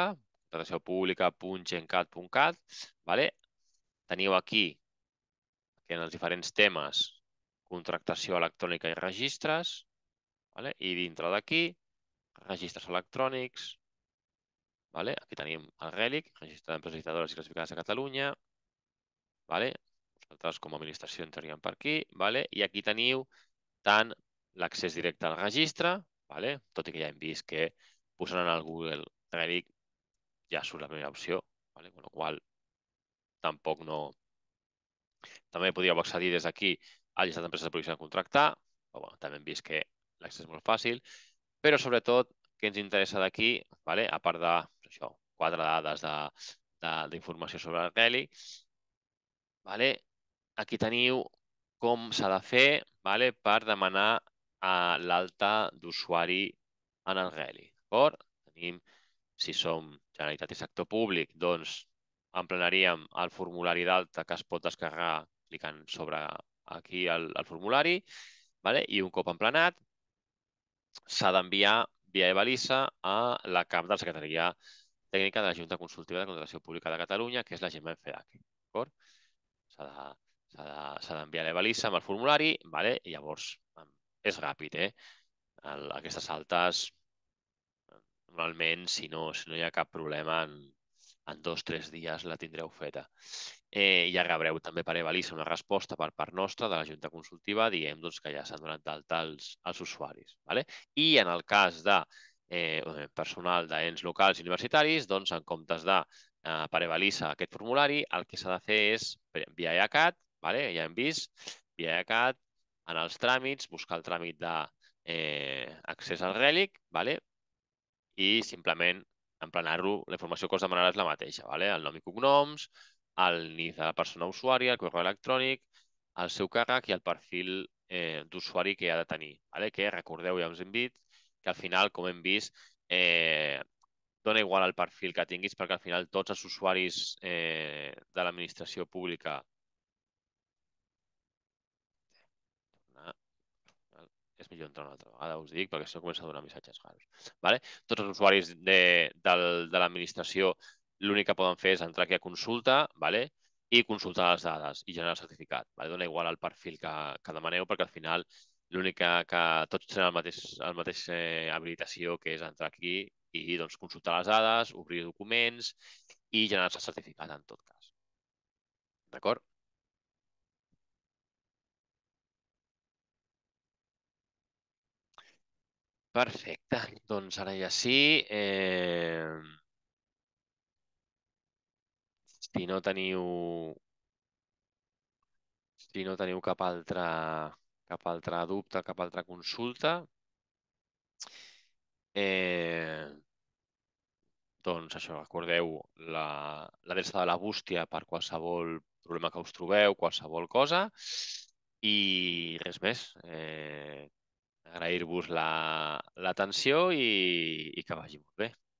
pública.gencat.cat. Vale? Teniu aquí, en els diferents temes, contractació electrònica i registres. Vale? I dintre d'aquí, registres electrònics. Vale? Aquí tenim el RELIC, Registre d'Empreses Licitadores i Classificades a Catalunya. Vale? Nosaltres com a administració entraríem per aquí. Vale? I aquí teniu tant l'accés directe al registre, vale? Tot i que ja hem vist que posant en el Google RELIC ja surt la primera opció, vale? Amb la qual tampoc no... També podríeu accedir des d'aquí al llistat d'empreses de producció de contractar, però bueno, també hem vist que l'accés és molt fàcil, però sobretot que ens interessa d'aquí, vale? A part de això, 4 dades d'informació sobre el RELIC, vale? Aquí teniu com s'ha de fer, vale? Per demanar l'alta d'usuari en el RELI. Tenim, si som Generalitat i sector públic, doncs emplenaríem el formulari d'alta que es pot descarregar clicant sobre aquí el formulari, vale? I un cop emplenat s'ha d'enviar via e-Balisa a la CAP de la Secretaria Tècnica de la Junta Consultiva de Contractació Pública de Catalunya, que és la Gemma FEDAC. S'ha d'enviar l'e-Balisa amb el formulari, vale? I llavors és ràpid, aquestes altes, normalment, si no hi ha cap problema, en 2 o 3 dies la tindreu feta. I ja rebreu també per e-Balisa una resposta per part nostra de la Junta Consultiva dient doncs, que ja s'han donat d'alta els usuaris. Vale? I en el cas de personal d'ens locals i universitaris, doncs, en comptes de per e-Balisa aquest formulari, el que s'ha de fer és via EACAT, vale? Ja hem vist, via EACAT, en els tràmits, buscar el tràmit d'accés al RELIC, vale? I simplement emplenar-lo, la informació que us demanarà és la mateixa, vale? El nom i cognoms, el NIF de la persona usuària, el correu electrònic, el seu càrrec i el perfil d'usuari que ha de tenir. Vale? Que recordeu, ja us hem dit, que al final, com hem vist, dona igual el perfil que tinguis perquè al final tots els usuaris de l'administració pública és millor entrar una altra vegada, us dic, perquè si no comença a donar missatges raros. Vale? Tots els usuaris de l'administració l'únic que poden fer és entrar aquí a consulta, vale? I consultar les dades i generar el certificat. Vale? Dona igual el perfil que demaneu, perquè al final l'únic que tots tenen el mateix habilitació, que és entrar aquí i doncs, consultar les dades, obrir documents i generar el certificat en tot cas. D'acord? Perfecte. Doncs ara ja sí. Si no teniu, si no teniu cap altre dubte, cap altra consulta, doncs això, recordeu l'adreça de la bústia per qualsevol problema que us trobeu, qualsevol cosa, i res més. Agrair-vos l'atenció i que vagi molt bé.